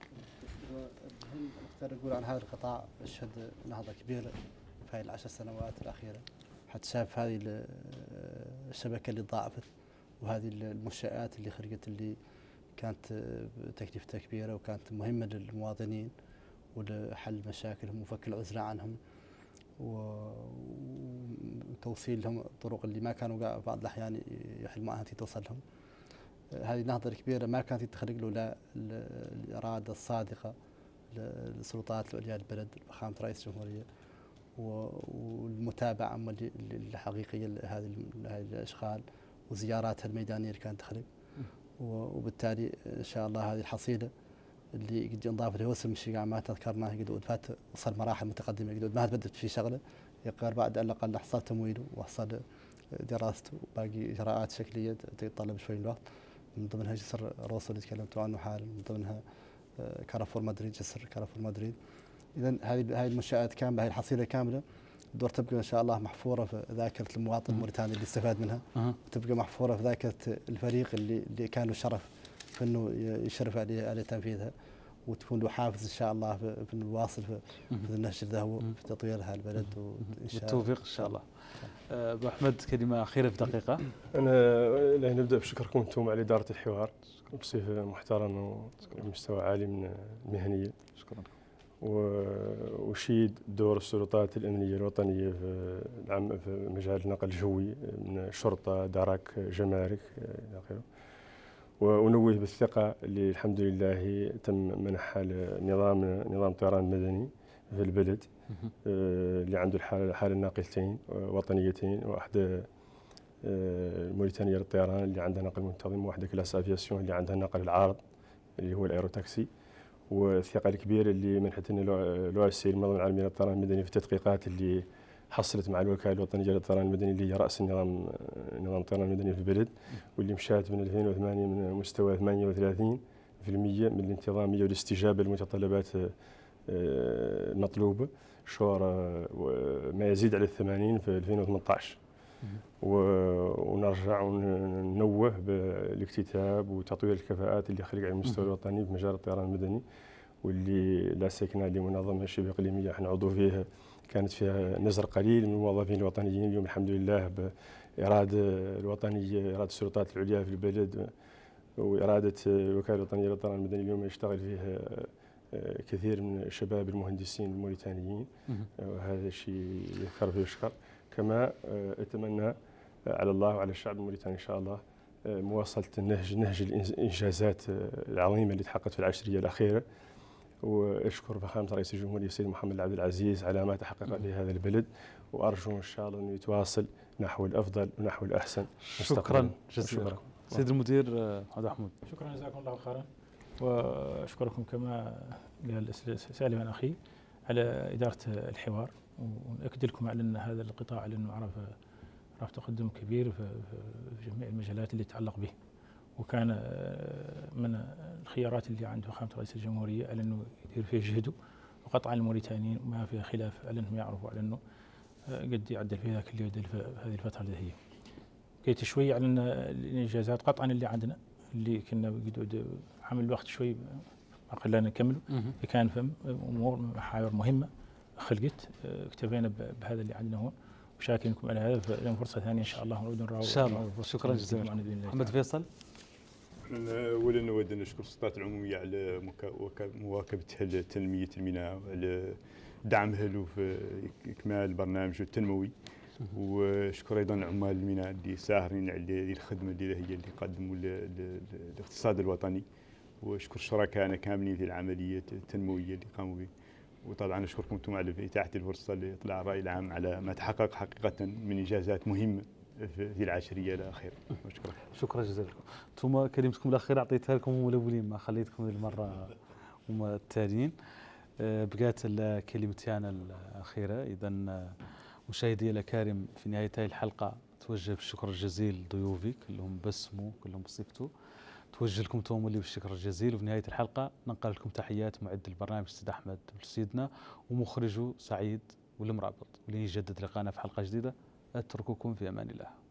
[SPEAKER 2] اقدر اقول عن هذا القطاع اشهد نهضه كبيره في هذه العشر سنوات الاخيره، حتى شاف هذه الشبكه اللي ضاعفت وهذه المنشآت اللي خرجت اللي كانت تكلفتها كبيره وكانت مهمه للمواطنين ولحل مشاكلهم وفك العزله عنهم وتوصيل لهم الطرق اللي ما كانوا بعض الاحيان يحلموا انها توصل لهم. هذه النهضه الكبيره ما كانت تخلق له الاراده الصادقه للسلطات العليا للبلد فخامه رئيس الجمهوريه والمتابعه الحقيقيه لهذه الاشغال وزياراتها الميدانيه اللي كانت تخلق. وبالتالي ان شاء الله هذه الحصيله اللي قد انضاف له وسم الشيعة ما تذكرناه قد فات وصل مراحل متقدمه قد ما بدت في شغله يقدر بعد على الاقل حصل تمويله وحصل دراسته وباقي اجراءات شكليه تتطلب شوي من وقت، من ضمنها جسر روسو اللي تكلمتوا عنه حالا، من ضمنها كارفور مدريد جسر كارفور مدريد. اذا هذه هذه المنشآت كامله هذه الحصيله كامله دور تبقى ان شاء الله محفوره في ذاكره المواطن الموريتاني اللي استفاد منها، وتبقى محفوره في ذاكره الفريق اللي اللي كان له شرف في انه يشرف عليه على تنفيذها، وتكون له حافز ان شاء الله في انه يواصل في, في النهج ذهو في تطوير هالبلد وان شاء الله.
[SPEAKER 1] بالتوفيق ان شاء الله. ابو احمد كلمه اخيره في دقيقه.
[SPEAKER 4] انا نبدا بشكركم انتم على اداره الحوار بصفه محترمه ومستوى عالي من المهنيه.
[SPEAKER 1] شكرا.
[SPEAKER 4] وشيد دور السلطات الامنيه الوطنيه في العام في مجال النقل الجوي من شرطه درك جمارك الى اخره. ونوه بالثقه اللي الحمد لله تم منحها لنظام نظام الطيران المدني في البلد اللي عنده الحاله حاله ناقلتين وطنيتين، واحده موريتانيه للطيران اللي عندها نقل منتظم، وواحده كلاس افياسيون اللي عندها نقل العارض اللي هو الايروتاكسي. والثقه الكبيره اللي منحت لنا لو اس سي المنظمه العالميه للطيران المدني في التدقيقات اللي حصلت مع الوكاله الوطنيه للطيران المدني اللي هي راس النظام نظام الطيران المدني في البلد، واللي مشات من ألفين وثمانية من مستوى ثمانية وثلاثين بالمئة من الانتظاميه والاستجابه للمتطلبات المطلوبه، شهر ما يزيد على الثمانين في ألفين وثمانية عشر. ونرجع وننوه بالاكتتاب وتطوير الكفاءات اللي خلق على المستوى الوطني في مجال الطيران المدني، واللي لا سكنة لمنظمة شبه إقليمية احنا عضو فيها كانت فيها نزر قليل من الموظفين الوطنيين. اليوم الحمد لله بإرادة الوطنية، إرادة السلطات العليا في البلد وإرادة الوكالة الوطنية للطيران المدني اليوم يشتغل فيها كثير من الشباب المهندسين الموريتانيين، وهذا الشيء يذكر ويشكر. كما أتمنى على الله وعلى الشعب الموريتاني إن شاء الله مواصلة النهج نهج الإنجازات العظيمة اللي تحققت في العشرية الأخيرة، وأشكر فخامة رئيس الجمهورية السيد محمد عبد العزيز على ما تحقق في هذا البلد، وأرجو إن شاء الله أنه يتواصل نحو الأفضل ونحو الأحسن.
[SPEAKER 1] شكرا جزيلا سيد المدير محمد محمود.
[SPEAKER 5] شكرا جزاكم الله خيرا، وأشكركم كما قال سالما أخي على إدارة الحوار، ونأكد لكم على أن هذا القطاع لأنه عرف عرف تقدم كبير في جميع المجالات اللي يتعلق به، وكان من الخيارات اللي عند فخامة رئيس الجمهورية على أنه يدير فيه جهده، وقطعا الموريتانيين ما في خلاف على أنهم يعرفوا على أنه قد يعدل في ذاك اللي يعدل في هذه الفترة اللي هي. بقيت شوي على أن الإنجازات قطعا اللي عندنا اللي كنا قد عامل الوقت شوي ما خلانا نكمله، كان في أمور محاور مهمة خلقت، اكتفينا بهذا اللي عندنا هون، وشاكركم على هذا. فلهم فرصة ثانية إن شاء الله نعود نراو.
[SPEAKER 1] إن شاء الله. شكرا جزيلا محمد فيصل.
[SPEAKER 7] اولا نود ان نشكر السلطات العموميه على مواكبتها لتنميه الميناء وعلى دعمها له في اكمال برنامجه التنموي، وشكر ايضا عمال الميناء اللي ساهرين على الخدمه اللي هي اللي قدموا للاقتصاد الوطني، واشكر شركائنا كاملين في العمليه التنمويه اللي قاموا به. وطبعا اشكركم انتم على اتاحه الفرصه لاطلاع الراي العام على ما تحقق حقيقه من انجازات مهمه في العشريه الاخيره. شكرا.
[SPEAKER 1] شكرا جزيلا لكم. انتم كلمتكم الاخيره اعطيتها لكم هم الاولين، ما خليتكم المره هم التاليين. بقات كلمتي انا الاخيره. اذا مشاهدي الاكارم، في نهايه هذه الحلقه توجه بالشكر الجزيل لضيوفي كلهم بسموا كلهم بصفتوا، توجه لكم توم اللي بالشكر الجزيل. وفي نهايه الحلقه ننقل لكم تحيات معد البرنامج السيد احمد سيدنا ومخرجه سعيد والمرابط، ولين يجدد لقانا في حلقه جديده. اترككم في امان الله.